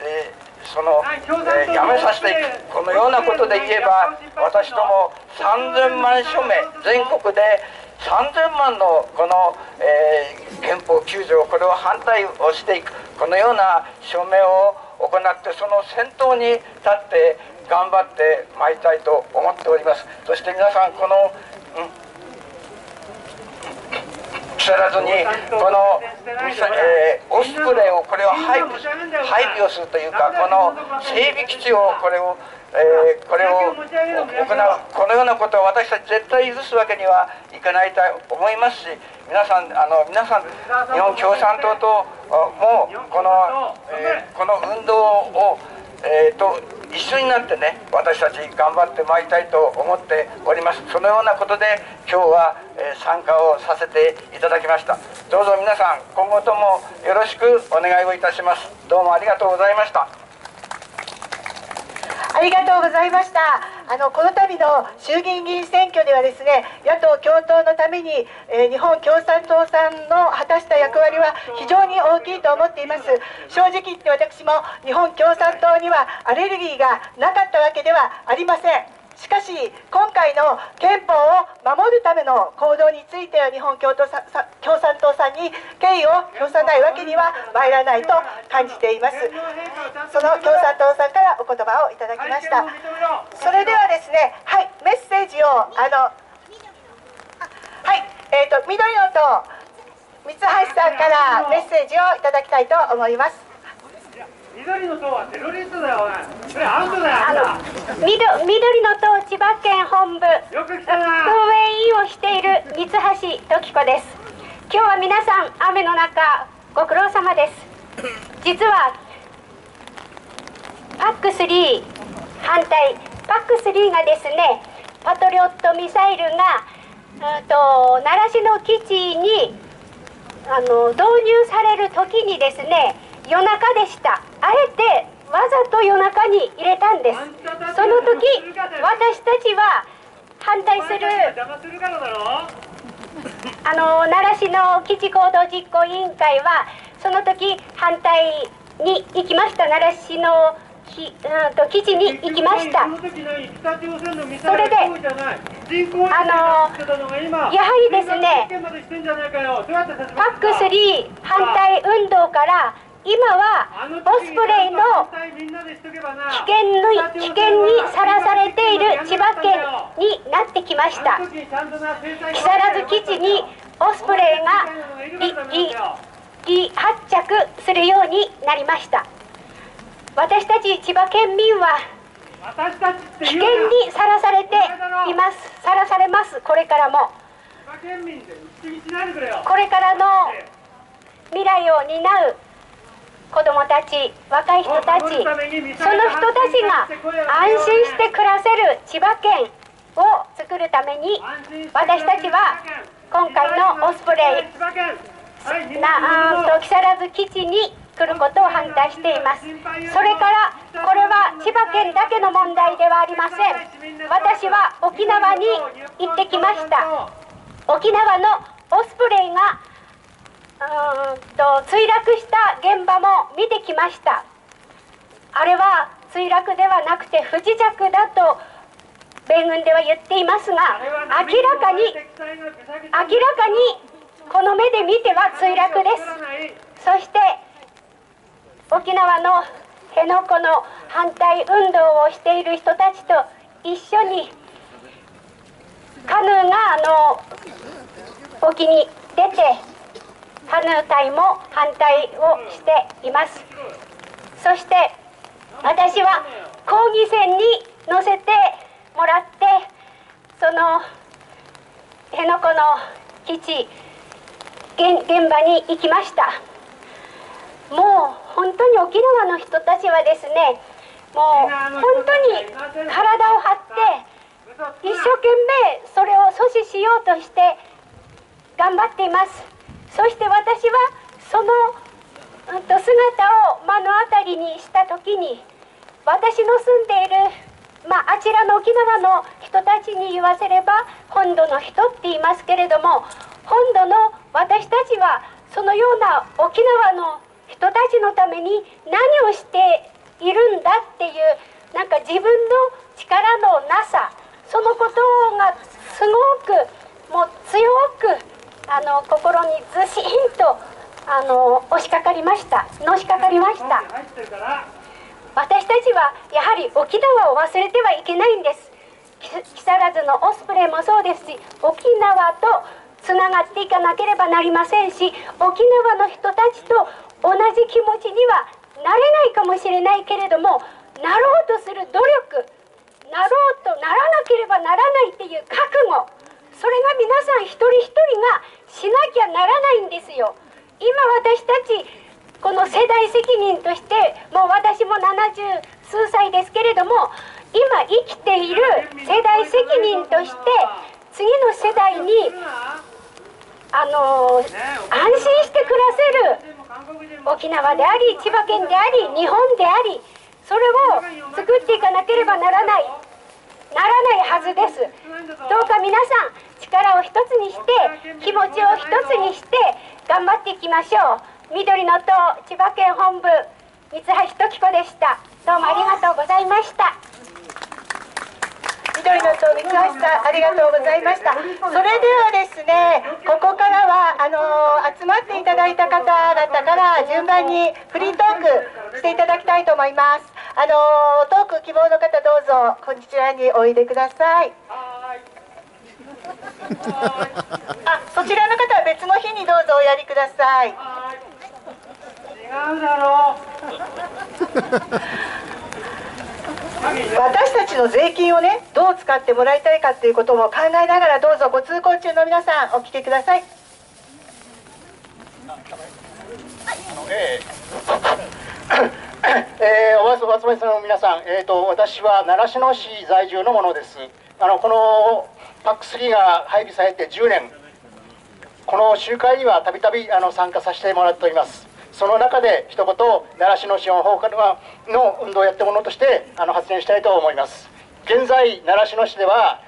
Speaker 5: やめさせていく。このようなことで言えば、私ども3000万署名、全国で3000万のこの、憲法9条、これを反対をしていく、このような署名を行って、その先頭に立って頑張ってまいりたいと思っております。そして皆さん、この、木更津にこの、オスプレイをこれを配備をするというか、この整備基地をこれを行う、このようなことを私たち絶対許すわけにはいかないと思いますし、皆さん日本共産党ともこの運動を、一緒になってね、私たち頑張ってまいりたいと思っております。そのようなことで今日は、参加をさせていただきました。どうぞ皆さん今後ともよろしくお願いをいたします。どうもありがとうございました。
Speaker 1: ありがとうございました。この度の衆議院議員選挙ではですね、野党共闘のために、日本共産党さんの果たした役割は非常に大きいと思っています。正直言って私も日本共産党にはアレルギーがなかったわけではありません。しかし今回の憲法を守るための行動については日本共産党さんに敬意を表さないわけには参らないと感じています。その共産党さんからお言葉をいただきました。それではですね、はい、メッセージを緑の党三橋さんからメッセージをいただきたいと思います。
Speaker 4: 緑の党はテロリストだよ、それアウトだよ。
Speaker 7: 緑の党千葉県本部
Speaker 4: よく来たな。
Speaker 7: 運営委員をしている三橋時子です。今日は皆さん雨の中ご苦労様です。実はパック3反対、パック3がですね、パトリオットミサイルが習志野基地に導入される時にですね、夜中でした。あえてわざと夜中に入れたんです。その時私たちは反対する習志野基地行動実行委員会はその時反対に行きました。習志野基地に行きました。それでやはりですね、パック3反対運動から今はオスプレイの危険にさらされている千葉県になってきました。木更津基地にオスプレイが発着するようになりました。私たち千葉県民は危険にさらされています。さらされます。これからもこれからの未来を担う子どもたち、若い人たち、その人たちが安心して暮らせる千葉県を作るために私たちは今回のオスプレイ木更津基地に来ることを反対しています。それからこれは千葉県だけの問題ではありません。私は沖縄に行ってきました。沖縄のオスプレイが墜落した現場も見てきました。あれは墜落ではなくて不時着だと米軍では言っていますが、明らかにこの目で見ては墜落です。そして沖縄の辺野古の反対運動をしている人たちと一緒にカヌーが沖に出てカヌー隊も反対をしています。そして私は抗議船に乗せてもらってその辺野古の基地現場に行きました。もう本当に沖縄の人たちはですね、もう本当に体を張って一生懸命それを阻止しようとして頑張っています。そして私はその姿を目の当たりにした時に、私の住んでいる、あちらの沖縄の人たちに言わせれば本土の人って言いますけれども、本土の私たちはそのような沖縄の人たちのために何をしているんだっていう、なんか自分の力のなさ、そのことがすごくもう強く心にずしんとのしかかりました。私たちはやはり沖縄を忘れてはいけないんです。木更津のオスプレイもそうですし、沖縄とつながっていかなければなりませんし、沖縄の人たちと同じ気持ちにはなれないかもしれないけれども、なろうとする努力、なろうとならなければならないっていう覚悟、それが皆さん一人一人がしなきゃならないんですよ。今私たちこの世代責任として、もう私も70数歳ですけれども、今生きている世代責任として次の世代に安心して暮らせる沖縄であり、千葉県であり、日本であり、それを作っていかなければならないはずです。どうか皆さん力を一つにして、気持ちを一つにして頑張っていきましょう。緑の党千葉県本部三橋時子でした。どうもありがとうございました。
Speaker 1: 緑の党三橋さん、ありがとうございました。それではですね、ここからは集まっていただいた方々から順番にフリートークしていただきたいと思います。トーク希望の方、どうぞこちらにおいでください。そちらの方は別の日にどうぞおやりください。
Speaker 4: 違うだろう。
Speaker 1: 私たちの税金をね、どう使ってもらいたいかということも考えながら、どうぞご通行中の皆さんお聞きください。
Speaker 5: お集まりの皆さん、私は習志野市在住の者です。このPAC3 が配備されて10年、この集会にはたびたび参加させてもらっております。その中で一言、習志野市の方からの運動をやったものとして発言したいと思います。現在習志野市では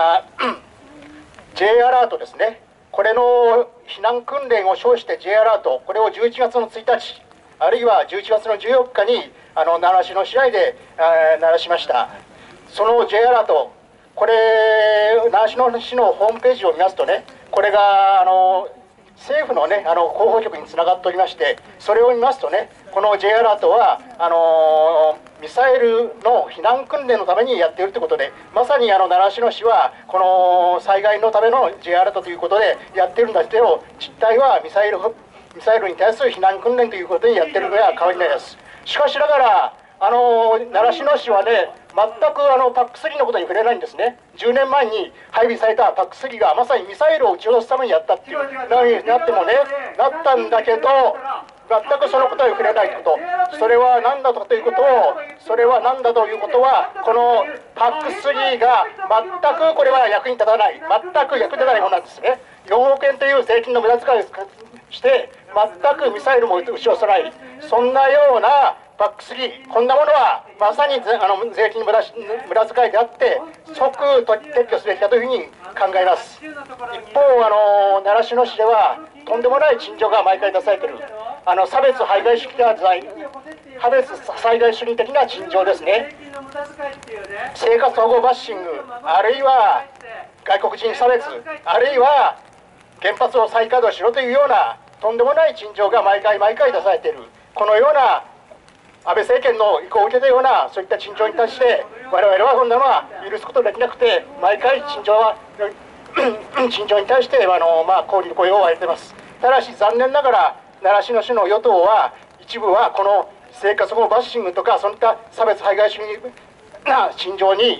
Speaker 5: J アラートですね、これの避難訓練を称して J アラート、これを11月の1日あるいは11月の14日に習志野市内で鳴らしました。その J アラート、これ習志野市のホームページを見ますとね、これが政府のね広報局につながっておりまして、それを見ますとね、この J アラートはミサイルの避難訓練のためにやっているということで、まさに習志野市はこの災害のための J アラートということでやっているんだけど、実態はミサイルに対する避難訓練ということでやっているのでは変わりないです。しかしながら習志野市はね、全くPAC3 のことに触れないんですね。10年前に配備された PAC3 がまさにミサイルを撃ち落とすためにやったっていうなってもね、なったんだけど、
Speaker 8: 全くそのことに触れないこと、それは何だということを、それは何だということは、このPAC3 が全くこれは役に立たない、全く役に立たないものなんですね。4億円という税金の無駄遣いをして、全くミサイルも撃ち押さない、そんなようなPAC3、こんなものはまさに税金の無駄遣いであって、即撤去すべきだというふうに考えます。一方、習志野市では、とんでもない陳情が毎回出されている、差別排外主義差別災害主義的な陳情ですね。生活保護バッシング、あるいは外国人差別、あるいは原発を再稼働しろというようなとんでもない陳情が毎回出されている。このような安倍政権の意向を受けたようなそういった陳情に対して我々はこんなのは許すことができなくて、毎回陳情に対して抗議の声を上げています。ただし残念ながら習志野市の与党は一部はこの生活保護バッシングとかそういった差別排外主義な陳情に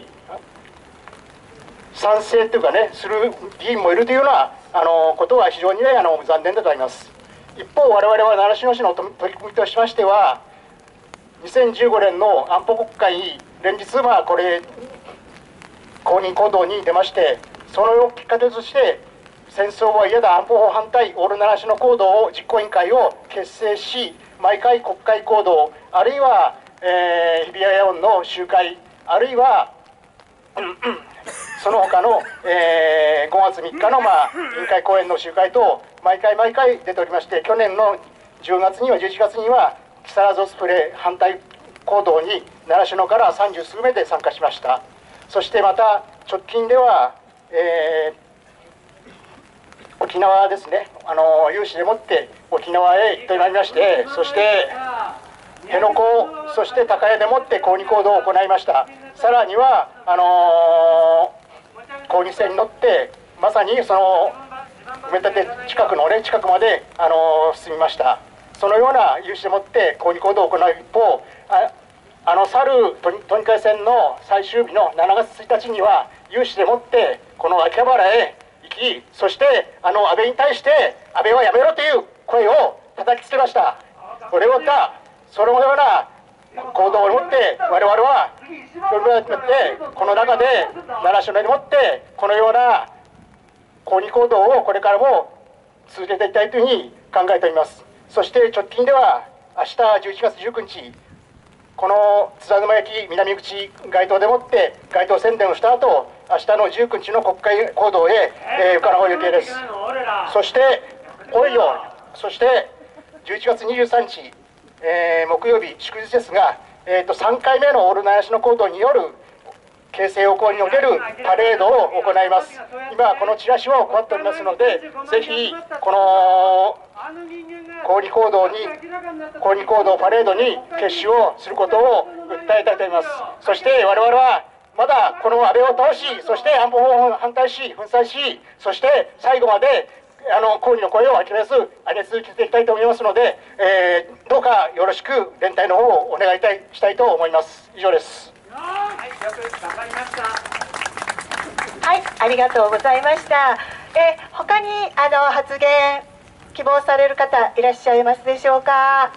Speaker 8: 賛成というかねする議員もいるというようなことは非常にね残念だと思います。一方我々は習志野市の取り組みとしましては、2015年の安保国会に連日これ公認行動に出まして、そのきっかけとして戦争は嫌だ安保法反対オール習志野行動実行委員会を結成し、毎回国会行動、あるいは、日比谷野音の集会、あるいはその他の、5月3日の、委員会公演の集会と毎回出ておりまして、去年の10月には11月には木更津オスプレイ反対行動に習志野から30数名で参加しました。そしてまた直近では、沖縄ですね、有志でもって沖縄へ行ってまいりまして、そして辺野古、そして高谷でもって抗議行動を行いました。さらには抗議船に乗ってまさにその埋め立て近くまで進みました。そのような有志でもって抗議行動を行う一方、去る都議会選の最終日の7月1日には有志でもってこの秋葉原へ行き、そして安倍に対して安倍はやめろという声を叩きつけました。そのような行動をもって我々はこの中で習志野にもってこのような抗議行動をこれからも続けていきたいというふうに考えております。そして直近では明日11月19日この津田沼駅南口街頭でもって街頭宣伝をした後、明日の19日の国会行動へ伺う予定です。そして11月23日、木曜日祝日ですが、3回目のオール習志野行動による京成横におけるパレードを行います。今このチラシを配っておりますので、ぜひこの抗議行動パレードに結集をすることを訴えたいと思います。そして我々はまだこの安倍を倒し、そして安保法を反対し粉砕し、そして最後まで抗議の声を上げ続けていきたいと思いますので、どうかよろしく連帯の方をお願いしたいと思います。以上です。
Speaker 4: はい、よく頑張りました。
Speaker 1: はい、ありがとうございました。他に発言希望される方いらっしゃいますでしょうか。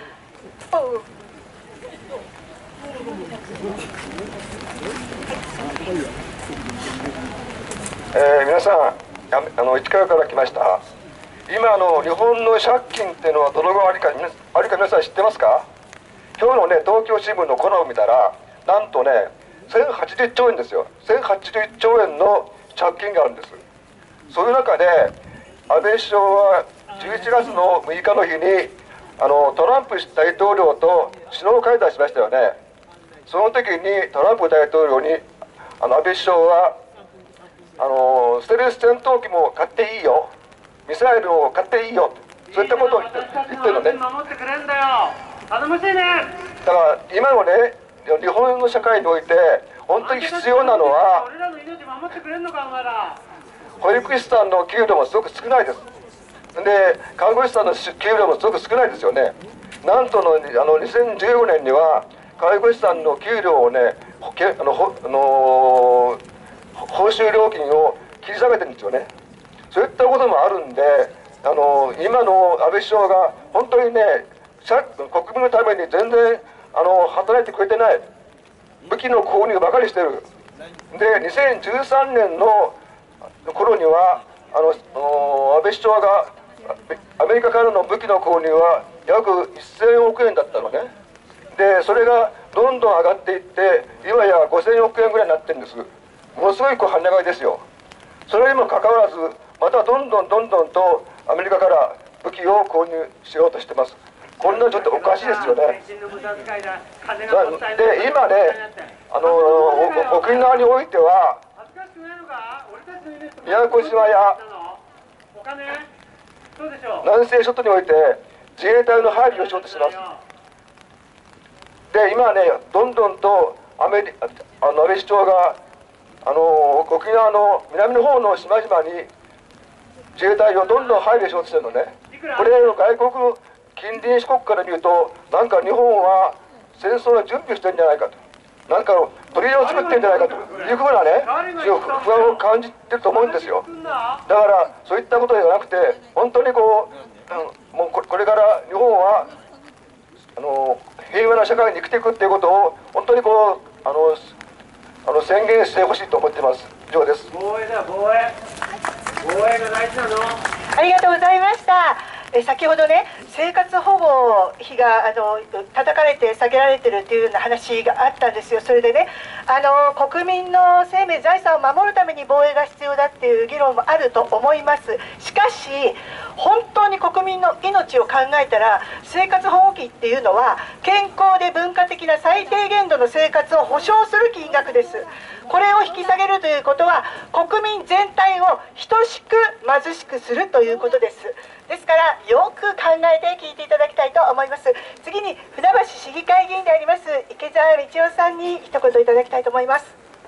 Speaker 9: 皆さん市川から来ました。今日本の借金っていうのはどのぐらいあるか皆さん知ってますか？今日のね東京新聞のコラムを見たらなんとね1080兆円ですよ。1080兆円の借金があるんです。そういう中で安倍首相は11月の6日の日にトランプ大統領と首脳会談しましたよね。その時にトランプ大統領に安倍首相はステルス戦闘機も買っていいよ、ミサイルを買っていいよ、そういったことを言ってるのね。
Speaker 4: 守ってくれんだよ。頼もしいね。
Speaker 9: だから今のね日本の社会において本当に必要なのは
Speaker 4: 俺らの命守ってくれんのかお前ら。
Speaker 9: 保育士さんの給料もすごく少ないです。で看護師さんの給料もすごく少ないですよね。なんと2015年には介護士さんの給料をね報酬料金を切り下げてるんですよね。そういったこともあるんで今の安倍首相が本当にね、国民のために全然働いてくれてない、武器の購入ばかりしてる。で、2013年の頃には安倍首相がアメリカからの武器の購入は約1000億円だったのね。で、それがどんどん上がっていって、今や5000億円ぐらいになってるんです。ものすごい跳ね上がりですよ。それにもかかわらず、またどんどんとアメリカから武器を購入しようとしてます。こんなちょっとおかしいですよね。で、今ね、沖縄においては、宮古島や南西諸島において自衛隊の配備をしようとしてます。で、今ね、どんどんと安倍首相が沖縄の南の方の島々に自衛隊をどんどん配備しようとしてるのね。これ外国近隣諸国から見ると、なんか日本は戦争の準備をしてるんじゃないかと、なんか砦を作ってるんじゃないかというふうなね、不安を感じてると思うんですよ。だからそういったことではなくて、本当にもうこれから日本は平和な社会に生きていくっていうことを本当に宣言してほしいと思っています。以上です。
Speaker 4: 防衛だ、防衛が大事なの。
Speaker 1: ありがとうございました。先ほどね、生活保護費が叩かれて下げられてるというような話があったんですよ。それでね、国民の生命財産を守るために防衛が必要だっていう議論もあると思います。しかし本当に国民の命を考えたら、生活保護費っていうのは健康で文化的な最低限度の生活を保障する金額です。これを引き下げるということは、国民全体を等しく貧しくするということです。ですからよく考えて聞いていただきたいと思います。次に船橋市議会議員であります池澤道夫さんに一言いただきたいと思います。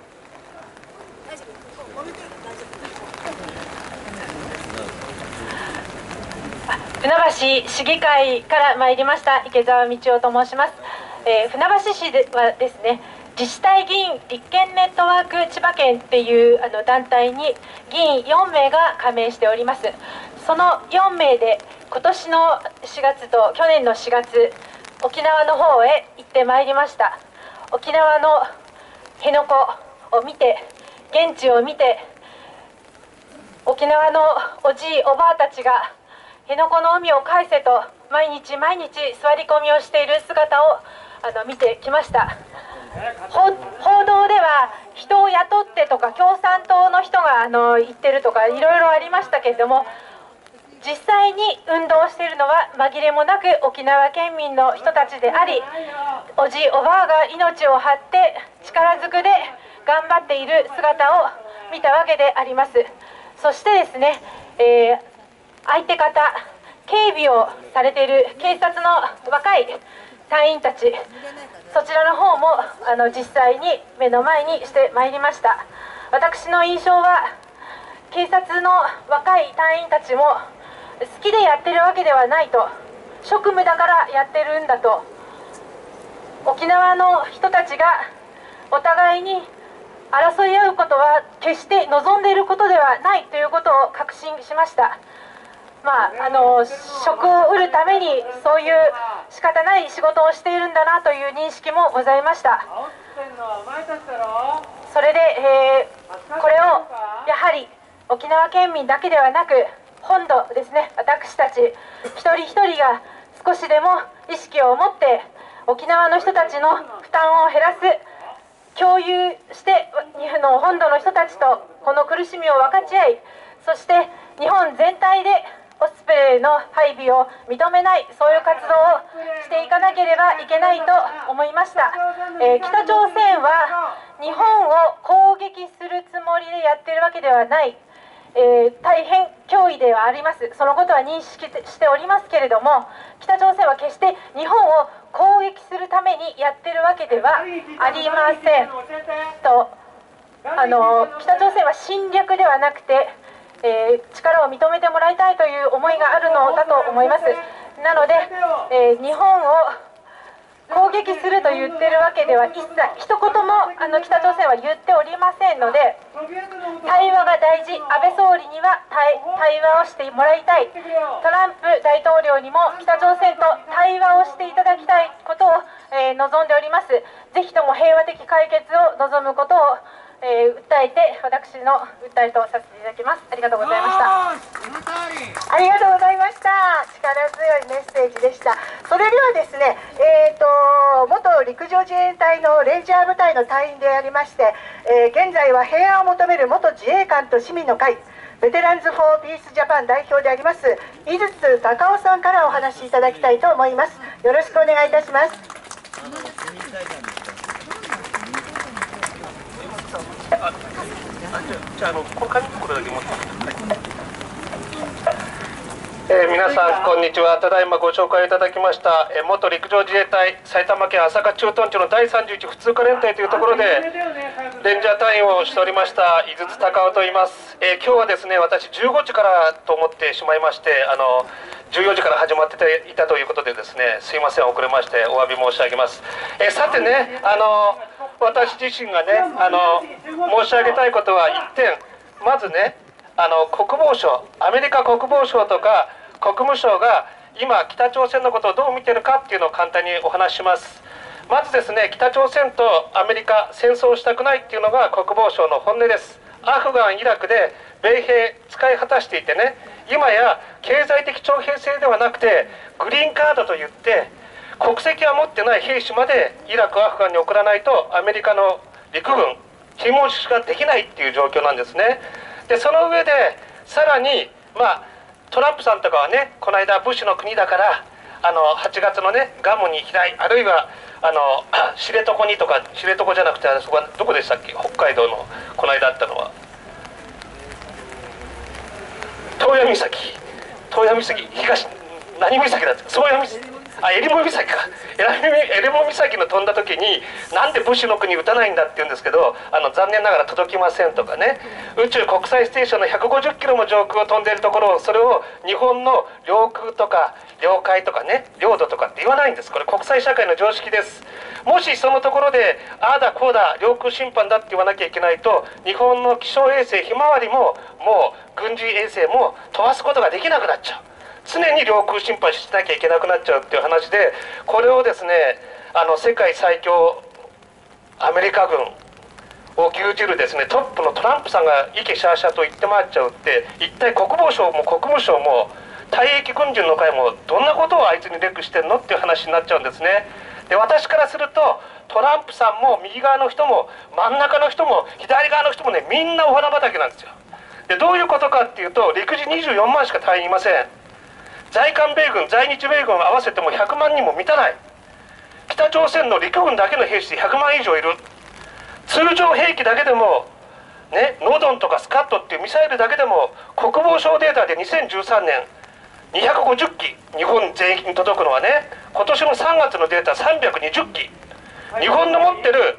Speaker 10: 船橋市議会から参りました池澤道夫と申します。船橋市ではですね、自治体議員立憲ネットワーク千葉県っていう団体に議員4名が加盟しております。その4名で今年の4月と去年の4月、沖縄の方へ行ってまいりました。沖縄の辺野古を見て、現地を見て、沖縄のおじいおばあたちが辺野古の海を返せと毎日座り込みをしている姿を見てきました。報道では人を雇ってとか共産党の人が言ってるとかいろいろありましたけれども、実際に運動しているのは紛れもなく沖縄県民の人たちであり、おじいおばあが命を張って力ずくで頑張っている姿を見たわけであります。そしてですね、相手方警備をされている警察の若い隊員たち、そちらの方も実際に目の前にしてまいりました。私の印象は、警察の若い隊員たちも好きでやってるわけではないと、職務だからやってるんだと、沖縄の人たちがお互いに争い合うことは決して望んでいることではないということを確信しました。職を得るためにそういう仕方ない仕事をしているんだなという認識もございました。それで、これをやはり沖縄県民だけではなく、本土ですね、私たち一人一人が少しでも意識を持って沖縄の人たちの負担を減らす、共有して本土の人たちとこの苦しみを分かち合い、そして日本全体でオスプレイの配備を認めない、そういう活動をしていかなければいけないと思いました。北朝鮮は日本を攻撃するつもりでやっているわけではない、大変脅威ではあります。そのことは認識しておりますけれども、北朝鮮は決して日本を攻撃するためにやってるわけではありませんと、北朝鮮は侵略ではなくて、力を認めてもらいたいという思いがあるのだと思います。なので、日本を攻撃すると言ってるわけでは一切一言も北朝鮮は言っておりませんので、対話が大事、安倍総理には対話をしてもらいたい、トランプ大統領にも北朝鮮と対話をしていただきたいことを、望んでおります。ぜひとも平和的解決を望むことを、訴えて、私の訴えとさせていただきます。ありがとうございました。
Speaker 1: ありがとうございました。力強いメッセージでした。それではですね、元陸上自衛隊のレンジャー部隊の隊員でありまして、現在は平和を求める元自衛官と市民の会ベテランズ・フォー・ピース・ジャパン代表であります井筒隆夫さんからお話しいただきたいと思います。よろしくお願いいたします。
Speaker 11: 皆さんこんにちは。ただいまご紹介いただきました元陸上自衛隊埼玉県朝霞駐屯地の第31普通科連隊というところでレンジャー隊員をしておりました井筒隆夫と言います。今日はですね、私15時からと思ってしまいまして、14時から始まっていたということでですね、すいません遅れましてお詫び申し上げます。さてね、私自身がね申し上げたいことは1点、まずね国防省、アメリカ国防省とか国務省が今北朝鮮のことをどう見てるかっていうのを簡単にお話しします。まずですね、北朝鮮とアメリカ戦争をしたくないっていうのが国防省の本音です。アフガン、イラクで米兵使い果たしていてね、今や経済的徴兵制ではなくてグリーンカードといって国籍は持ってない兵士までイラク、アフガンに送らないとアメリカの陸軍紐持ちができないっていう状況なんですね。でその上でさらにトランプさんとかはね、この間ブッシュの国だから8月のねガムに飛来、あるいは知床にとか、知床じゃなくてそこはどこでしたっけ、北海道のこの間あったのは東洋岬、東何岬だって、宗谷岬、えりも岬か、えりも岬の飛んだ時になんでブッシュの国撃たないんだって言うんですけど、残念ながら届きませんとかね、宇宙国際ステーションの150キロも上空を飛んでいるところを、それを日本の領空とか領海とかね、領土とかって言わないんです。これ国際社会の常識です。もしそのところでああだこうだ領空侵犯だって言わなきゃいけないと、日本の気象衛星ひまわりももう軍事衛星も飛ばすことができなくなっちゃう。常に領空侵犯しなきゃいけなくなっちゃうっていう話で、これをですね世界最強アメリカ軍を牛耳るですねトップのトランプさんがイケシャーシャーと言って回っちゃうって、一体国防省も国務省も退役軍人の会もどんなことをあいつにレクしてんのっていう話になっちゃうんですね。で私からするとトランプさんも右側の人も真ん中の人も左側の人もね、みんなお花畑なんですよ。でどういうことかっていうと、陸自24万しか隊員いません。在韓米軍、在日米軍合わせても100万人も満たない。北朝鮮の陸軍だけの兵士100万以上いる。通常兵器だけでもね、ノドンとかスカットっていうミサイルだけでも国防省データで2013年250機、日本全域に届くのはね、今年の3月のデータ320機。日本の持ってる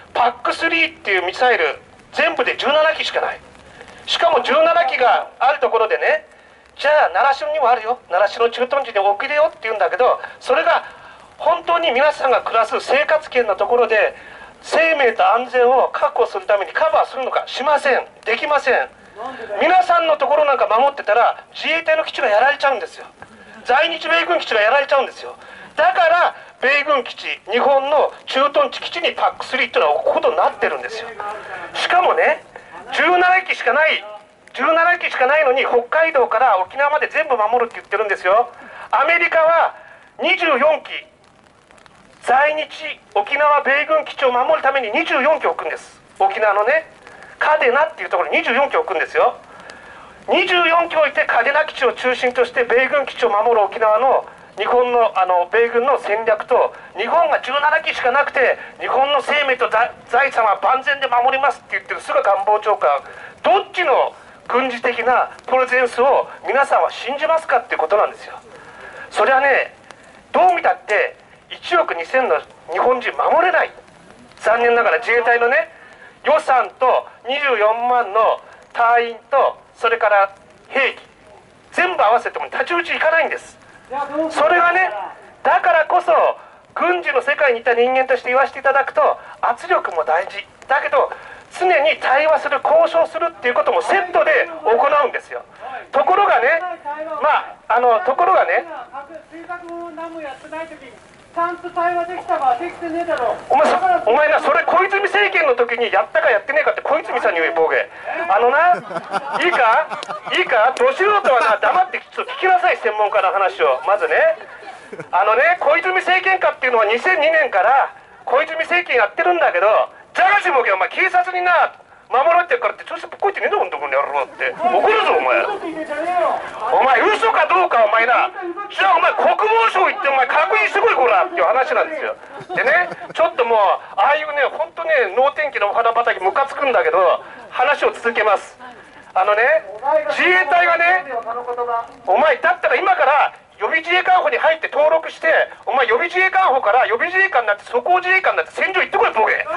Speaker 11: PAC3っていうミサイル全部で17機しかない。しかも17機があるところでね、じゃあ習志野にもあるよ、習志野駐屯地に送れよって言うんだけど、それが本当に皆さんが暮らす生活圏のところで生命と安全を確保するためにカバーするのか、しません、できません。皆さんのところなんか守ってたら自衛隊の基地がやられちゃうんですよ。在日米軍基地がやられちゃうんですよ。だから米軍基地、日本の駐屯地基地にPAC3っていうのは置くことになってるんですよ。しかもね、17機しかないのに北海道から沖縄まで全部守るって言ってるんですよ。アメリカは24機在日沖縄米軍基地を守るために24機置くんです。沖縄のね嘉手納っていうところに24機置くんですよ。24機置いて嘉手納基地を中心として米軍基地を守る沖縄の日本の米軍の戦略と、日本が17機しかなくて日本の生命と財産は万全で守りますって言ってる菅官房長官、どっちの軍事的なプレゼンスを皆さんは信じますかっていうことなんですよ。それはね、どう見たって1億2000の日本人守れない。残念ながら自衛隊のね予算と24万の隊員とそれから兵器全部合わせても太刀打ちいかないんです。それがね、だからこそ軍事の世界にいた人間として言わせていただくと、圧力も大事だけど常に対話する、交渉するっていうこともセットで行うんですよ。ところがね、ところがね、お前な、それ小泉政権の時にやったかやってねえかって小泉さんに言え、ボケ。いいか、ど素人はな、黙ってちょっと聞きなさい、専門家の話を。まずね、小泉政権下っていうのは2002年から小泉政権やってるんだけど、じゃがしボケ、お前警察にな守られてるからって調子ぶっこいてねえんだ、本当にやろうって怒るぞ、お前嘘かどうか、お前な、じゃあお前国防省行ってお前確認してこい、こらっていう話なんですよ。でね、ちょっともうああいうね、本当ね、能天気なお花畑ムカつくんだけど、話を続けます。自衛隊がね、お前だったら今から予備自衛官補に入って登録して、お前予備自衛官補から予備自衛官になって即応自衛官になって戦場行ってこい、ボケ。だ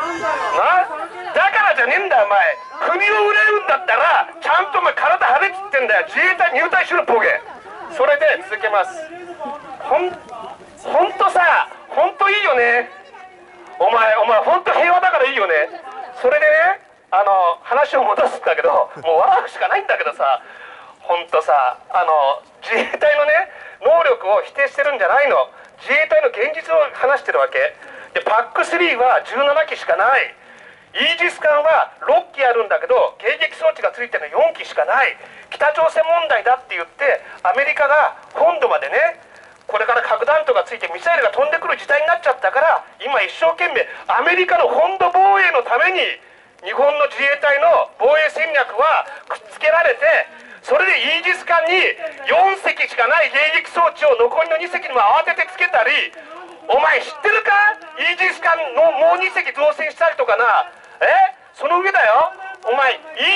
Speaker 11: からじゃねえんだよ、お前。国を憂うんだったらちゃんとお前体張れっつってんだよ。自衛隊入隊しろ、ボケ。それで続けます。ほんとさ、ほんといいよね。お前ほんと平和だからいいよね。それでね、話を戻すんだけど、もう笑うしかないんだけどさ、ほんとさ、自衛隊のね、能力を否定してるんじゃないの。自衛隊の現実を話してるわけで、PAC3 は17機しかない。イージス艦は6機あるんだけど、迎撃装置がついてるの4機しかない。北朝鮮問題だって言ってアメリカが本土までね、これから核弾頭がついてミサイルが飛んでくる時代になっちゃったから、今一生懸命アメリカの本土防衛のために日本の自衛隊の防衛戦略はくっつけられて、それでイージス艦に4隻しかない迎撃装置を残りの2隻にも慌ててつけたり、お前知ってるか、イージス艦のもう2隻造船したりとかな、その上だよ、お前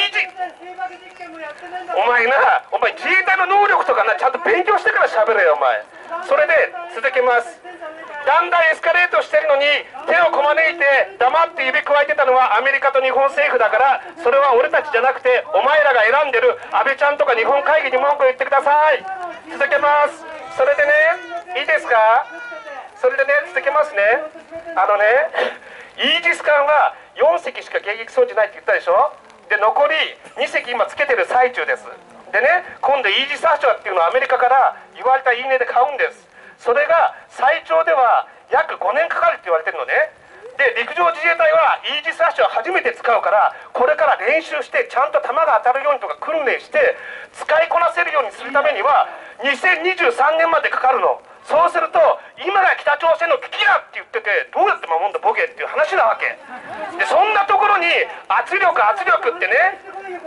Speaker 11: 自衛隊の能力とかな、ちゃんと勉強してから喋れよ、お前。それで続けます。だんだんエスカレートしてるのに手をこまねいて黙って指くわえてたのはアメリカと日本政府だから、それは俺たちじゃなくてお前らが選んでる安倍ちゃんとか日本会議に文句を言ってください。続けます。それでね、いいですか、それでね、続けますね。イージス艦は4隻しか迎撃装置ないって言ったでしょ。で残り2隻今つけてる最中です。でね、今度イージス・アショアっていうのをアメリカから言われた言い値で買うんです。それが最長では約5年かかるって言われてるのね。で陸上自衛隊はイージス・アショア初めて使うから、これから練習してちゃんと弾が当たるようにとか訓練して使いこなせるようにするためには2023年までかかるの。そうすると今が北朝鮮の危機だって言ってて、どうやって守るんだボケっていう話なわけで、そんなところに圧力ってね、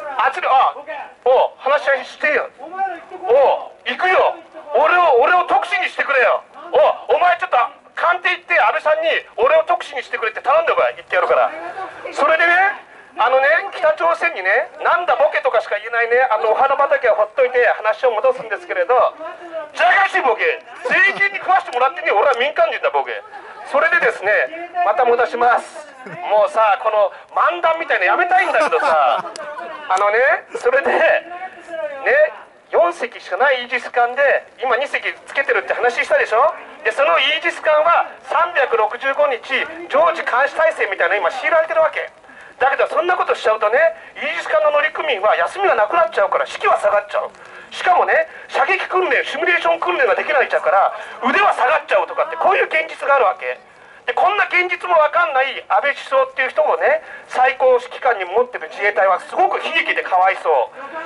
Speaker 11: 話し合いしてよ。行くよ。俺を特使にしてくれよ。お前ちょっと官邸行って安倍さんに俺を特使にしてくれって頼んでおけば言ってやるから。それでね、北朝鮮にね、なんだボケとかしか言えないね、お花畑はほっといて話を戻すんですけれど、じゃがしボケ、政権に食わしてもらってね、俺は民間人だボケ。それでですね、また戻します。もうさ、この漫談みたいなやめたいんだけどさ、それでね、4隻しかないイージス艦で今2隻つけてるって話したでしょ。でそのイージス艦は365日常時監視体制みたいな今強いられてるわけだけど、そんなことしちゃうとね、イージス艦の乗組員は休みがなくなっちゃうから士気は下がっちゃう。しかもね、射撃訓練シミュレーション訓練ができないちゃうから腕は下がっちゃうとかって、こういう現実があるわけで、こんな現実も分かんない安倍首相っていう人をね、最高指揮官に持ってる自衛隊はすごく悲劇でかわいそう。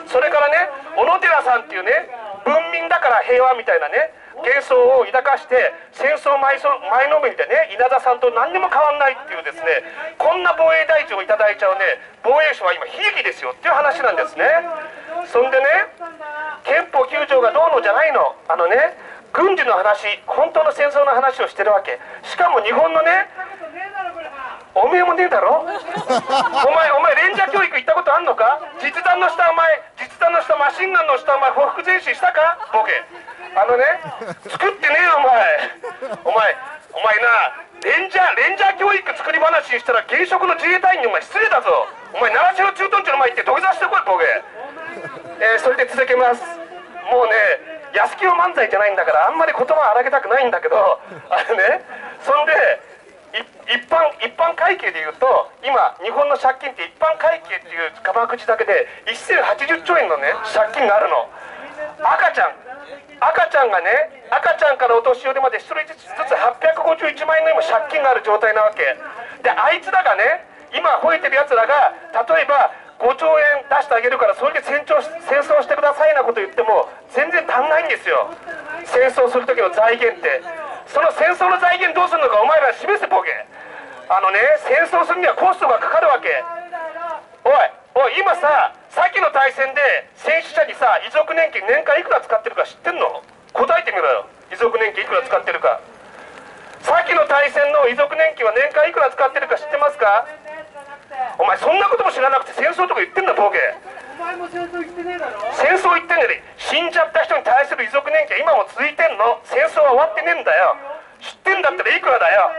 Speaker 11: それからね、小野寺さんっていうね、文民だから平和みたいなね幻想を抱かして戦争前のめりでね、稲田さんと何にも変わんないっていうですね、こんな防衛大臣をいただいちゃうね、防衛省は今悲劇ですよっていう話なんですね。そんでね、憲法9条がどうのじゃないの、軍事の話、本当の戦争の話をしてるわけ。しかも日本のね、おめえもねえだろお前レンジャー教育行ったことあんのか。実弾の下マシンガンの下お前匍匐前進したかボケ。作ってねえよお前な、レンジャー教育作り話にしたら現職の自衛隊員にお前失礼だぞ。お前習志野駐屯地の前行って土下座してこいボケ。それで続けます。もうね、 安清漫才じゃないんだからあんまり言葉荒げたくないんだけど、そんで一般会計でいうと今日本の借金って一般会計っていうガバ口だけで1080兆円のね借金があるの。赤ちゃんがね、赤ちゃんからお年寄りまで1人ずつ851万円の今借金がある状態なわけで、あいつらがね今吠えてるやつらが例えば5兆円出してあげるからそれで戦争してくださいなこと言っても全然足んないんですよ、戦争する時の財源って。その戦争の財源どうするのかお前ら示せボケ。戦争するにはコストがかかるわけ。おい今さっきの対戦で戦死者にさ遺族年金年間いくら使ってるか知ってんの？答えてみろよ。遺族年金いくら使ってるか。さっきの対戦の遺族年金は年間いくら使ってるか知ってますか？お前そんなことも知らなくて戦争とか言ってんだボケ。お前も戦争言ってねえだろ。戦争言ってんじゃねえ。死んじゃった人に対する遺族年金今も続いてんの。戦争は終わってねえんだよ。知ってんだったらいくらだよ。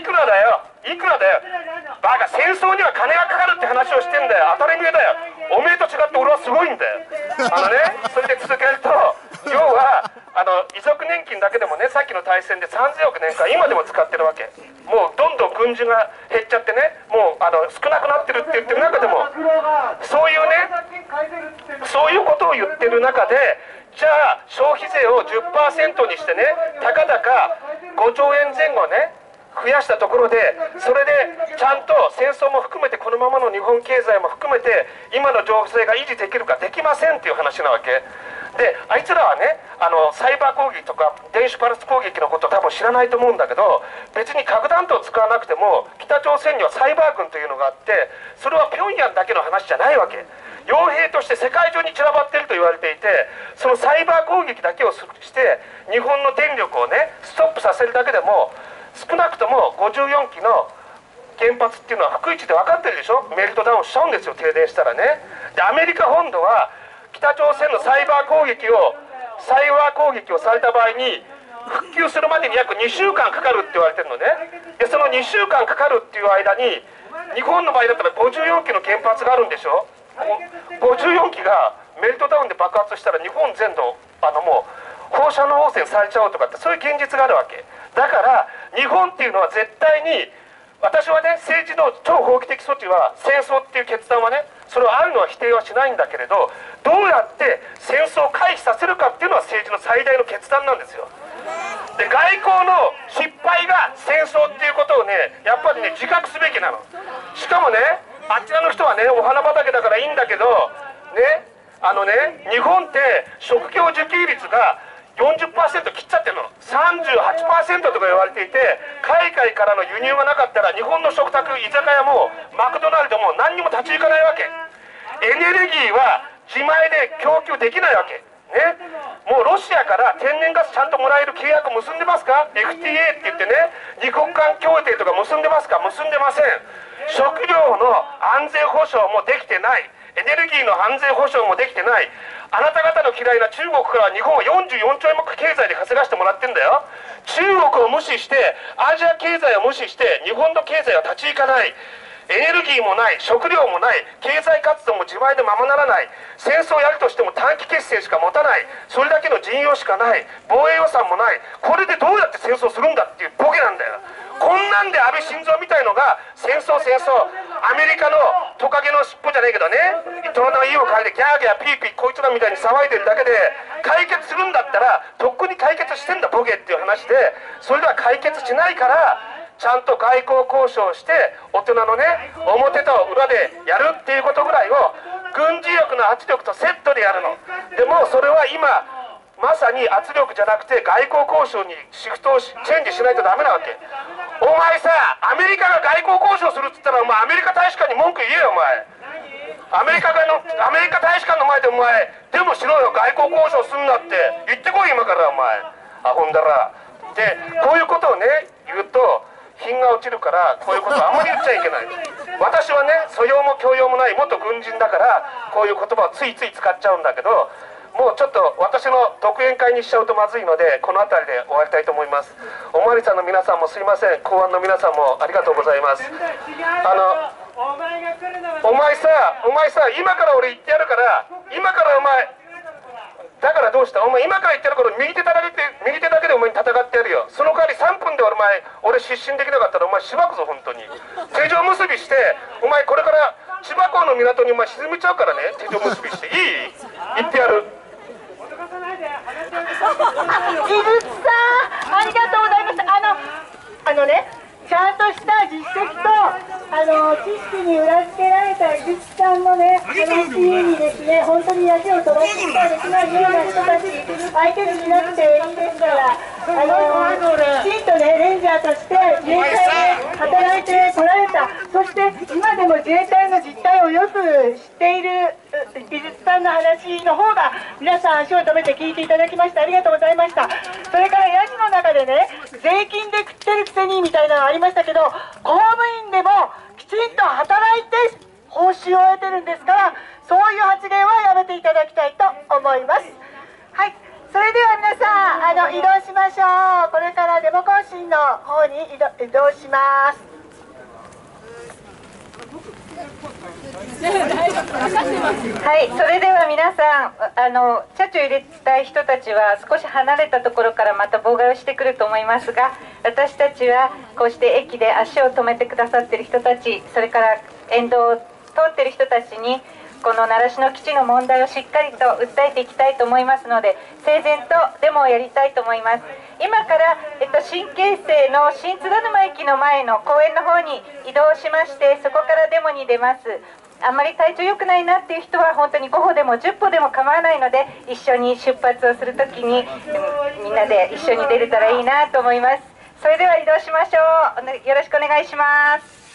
Speaker 11: バカ、戦争には金がかかるって話をしてんだよ。当たり前だよ。おめえと違って俺はすごいんだよ。それで続けると要は遺族年金だけでもねさっきの対戦で3000億年間今でも使ってるわけ。もうどんどん軍事が減っちゃってねもう少なくなってるって言ってる中でもそういうことを言ってる中でじゃあ消費税を 10% にしてねたかだか5兆円前後ね増やしたところでそれでちゃんと戦争も含めてこのままの日本経済も含めて今の情勢が維持できるかできませんっていう話なわけで、あいつらはねサイバー攻撃とか電子パルス攻撃のこと多分知らないと思うんだけど別に核弾頭を使わなくても北朝鮮にはサイバー軍というのがあってそれは平壌だけの話じゃないわけ。傭兵として世界中に散らばっていると言われていてそのサイバー攻撃だけをして日本の電力をねストップさせるだけでも少なくとも54基の原発っていうのは福井市で分かってるでしょ。メルトダウンしちゃうんですよ停電したらね。でアメリカ本土は北朝鮮のサイバー攻撃をされた場合に復旧するまでに約2週間かかるって言われてるのね。でその2週間かかるっていう間に日本の場合だったら54基の原発があるんでしょ。54基がメルトダウンで爆発したら日本全土もう放射能汚染されちゃうとかってそういう現実があるわけだから日本っていうのは絶対に私はね政治の超法規的措置は戦争っていう決断はねそれはあるのは否定はしないんだけれどどうやって戦争を回避させるかっていうのは政治の最大の決断なんですよ。で外交の失敗が戦争っていうことをねやっぱりね自覚すべきなの。しかもねあちらの人はねお花畑だからいいんだけどね日本って食料自給率が40% 切っちゃってるの。38% とか言われていて海外からの輸入がなかったら日本の食卓居酒屋もマクドナルドも何にも立ち行かないわけ。エネルギーは自前で供給できないわけね。もうロシアから天然ガスちゃんともらえる契約結んでますか？ FTA って言ってね二国間協定とか結んでますか？結んでません。食料の安全保障もできてない。エネルギーの安全保障もできてない。あなた方の嫌いな中国から日本は44兆円も経済で稼がしてもらってんだよ。中国を無視してアジア経済を無視して日本の経済は立ち行かない。エネルギーもない、食料もない、経済活動も自前でままならない。戦争をやるとしても短期決戦しか持たない。それだけの陣容しかない。防衛予算もない。これでどうやって戦争するんだっていうボケなんだよ。こんなんで安倍晋三みたいのが戦争アメリカのトカゲの尻尾じゃねえけどね人の家を借りてギャーギャーピーピーこいつらみたいに騒いでるだけで解決するんだったらとっくに解決してんだボケっていう話でそれでは解決しないからちゃんと外交交渉して大人のね表と裏でやるっていうことぐらいを軍事力の圧力とセットでやるの。でもそれは今まさに圧力じゃなくて外交交渉にシフトをチェンジしないとダメなわけ。お前さアメリカが外交交渉するっつったらお前アメリカ大使館に文句言えよお前。アメリカ大使館の前でお前デモしろよ外交交渉すんなって言ってこい今からお前アホんだら。でこういうことをね言うと品が落ちるからこういうことはあんまり言っちゃいけない。私はね素養も教養もない元軍人だからこういう言葉をついつい使っちゃうんだけどもうちょっと私の独演会にしちゃうとまずいのでこの辺りで終わりたいと思います。おまわりさんの皆さんもすいません。公安の皆さんもありがとうございます。お前さ今から俺言ってやるから今からお前だからどうした、お前今から言ってること右手だけでお前に戦ってやるよ。その代わり3分で俺失神できなかったらお前しばくぞ本当に。手錠結びしてお前これから千葉港の港にお前沈めちゃうからね。手錠結びしていい？言ってやる。
Speaker 1: 井口さん、ありがとうございました。ちゃんとした実績と知識に裏付けられた井口さんのね、話にですね、本当に足を飛ばすことができないような人たち相手にしなくていいですから、きちんとね、レンジャーとして自衛隊で働いてこられた、そして今でも自衛隊の実態をよく知っている井口さんの話の方が、皆さん足を止めて聞いていただきましてありがとうございました。それからヤジの中でね、税金で食ってるくせにみたいなのありましたけど、公務員でもきちんと働いて報酬を得てるんですから、そういう発言はやめていただきたいと思います。はい、それでは皆さん移動しましょう。これからデモ行進の方に移動します。
Speaker 12: はい、それでは皆さん、車中入れたい人たちは少し離れたところからまた妨害をしてくると思いますが、私たちはこうして駅で足を止めてくださっている人たち、それから沿道を通っている人たちにこの習志野基地の問題をしっかりと訴えていきたいと思いますので、整然とデモをやりたいと思います。今から、新京成の新津田沼駅の前の公園の方に移動しまして、そこからデモに出ます。あんまり体調良くないなっていう人は本当に5歩でも10歩でも構わないので、一緒に出発をするときにみんなで一緒に出れたらいいなと思います。それでは移動しましょう。よろしくお願いします。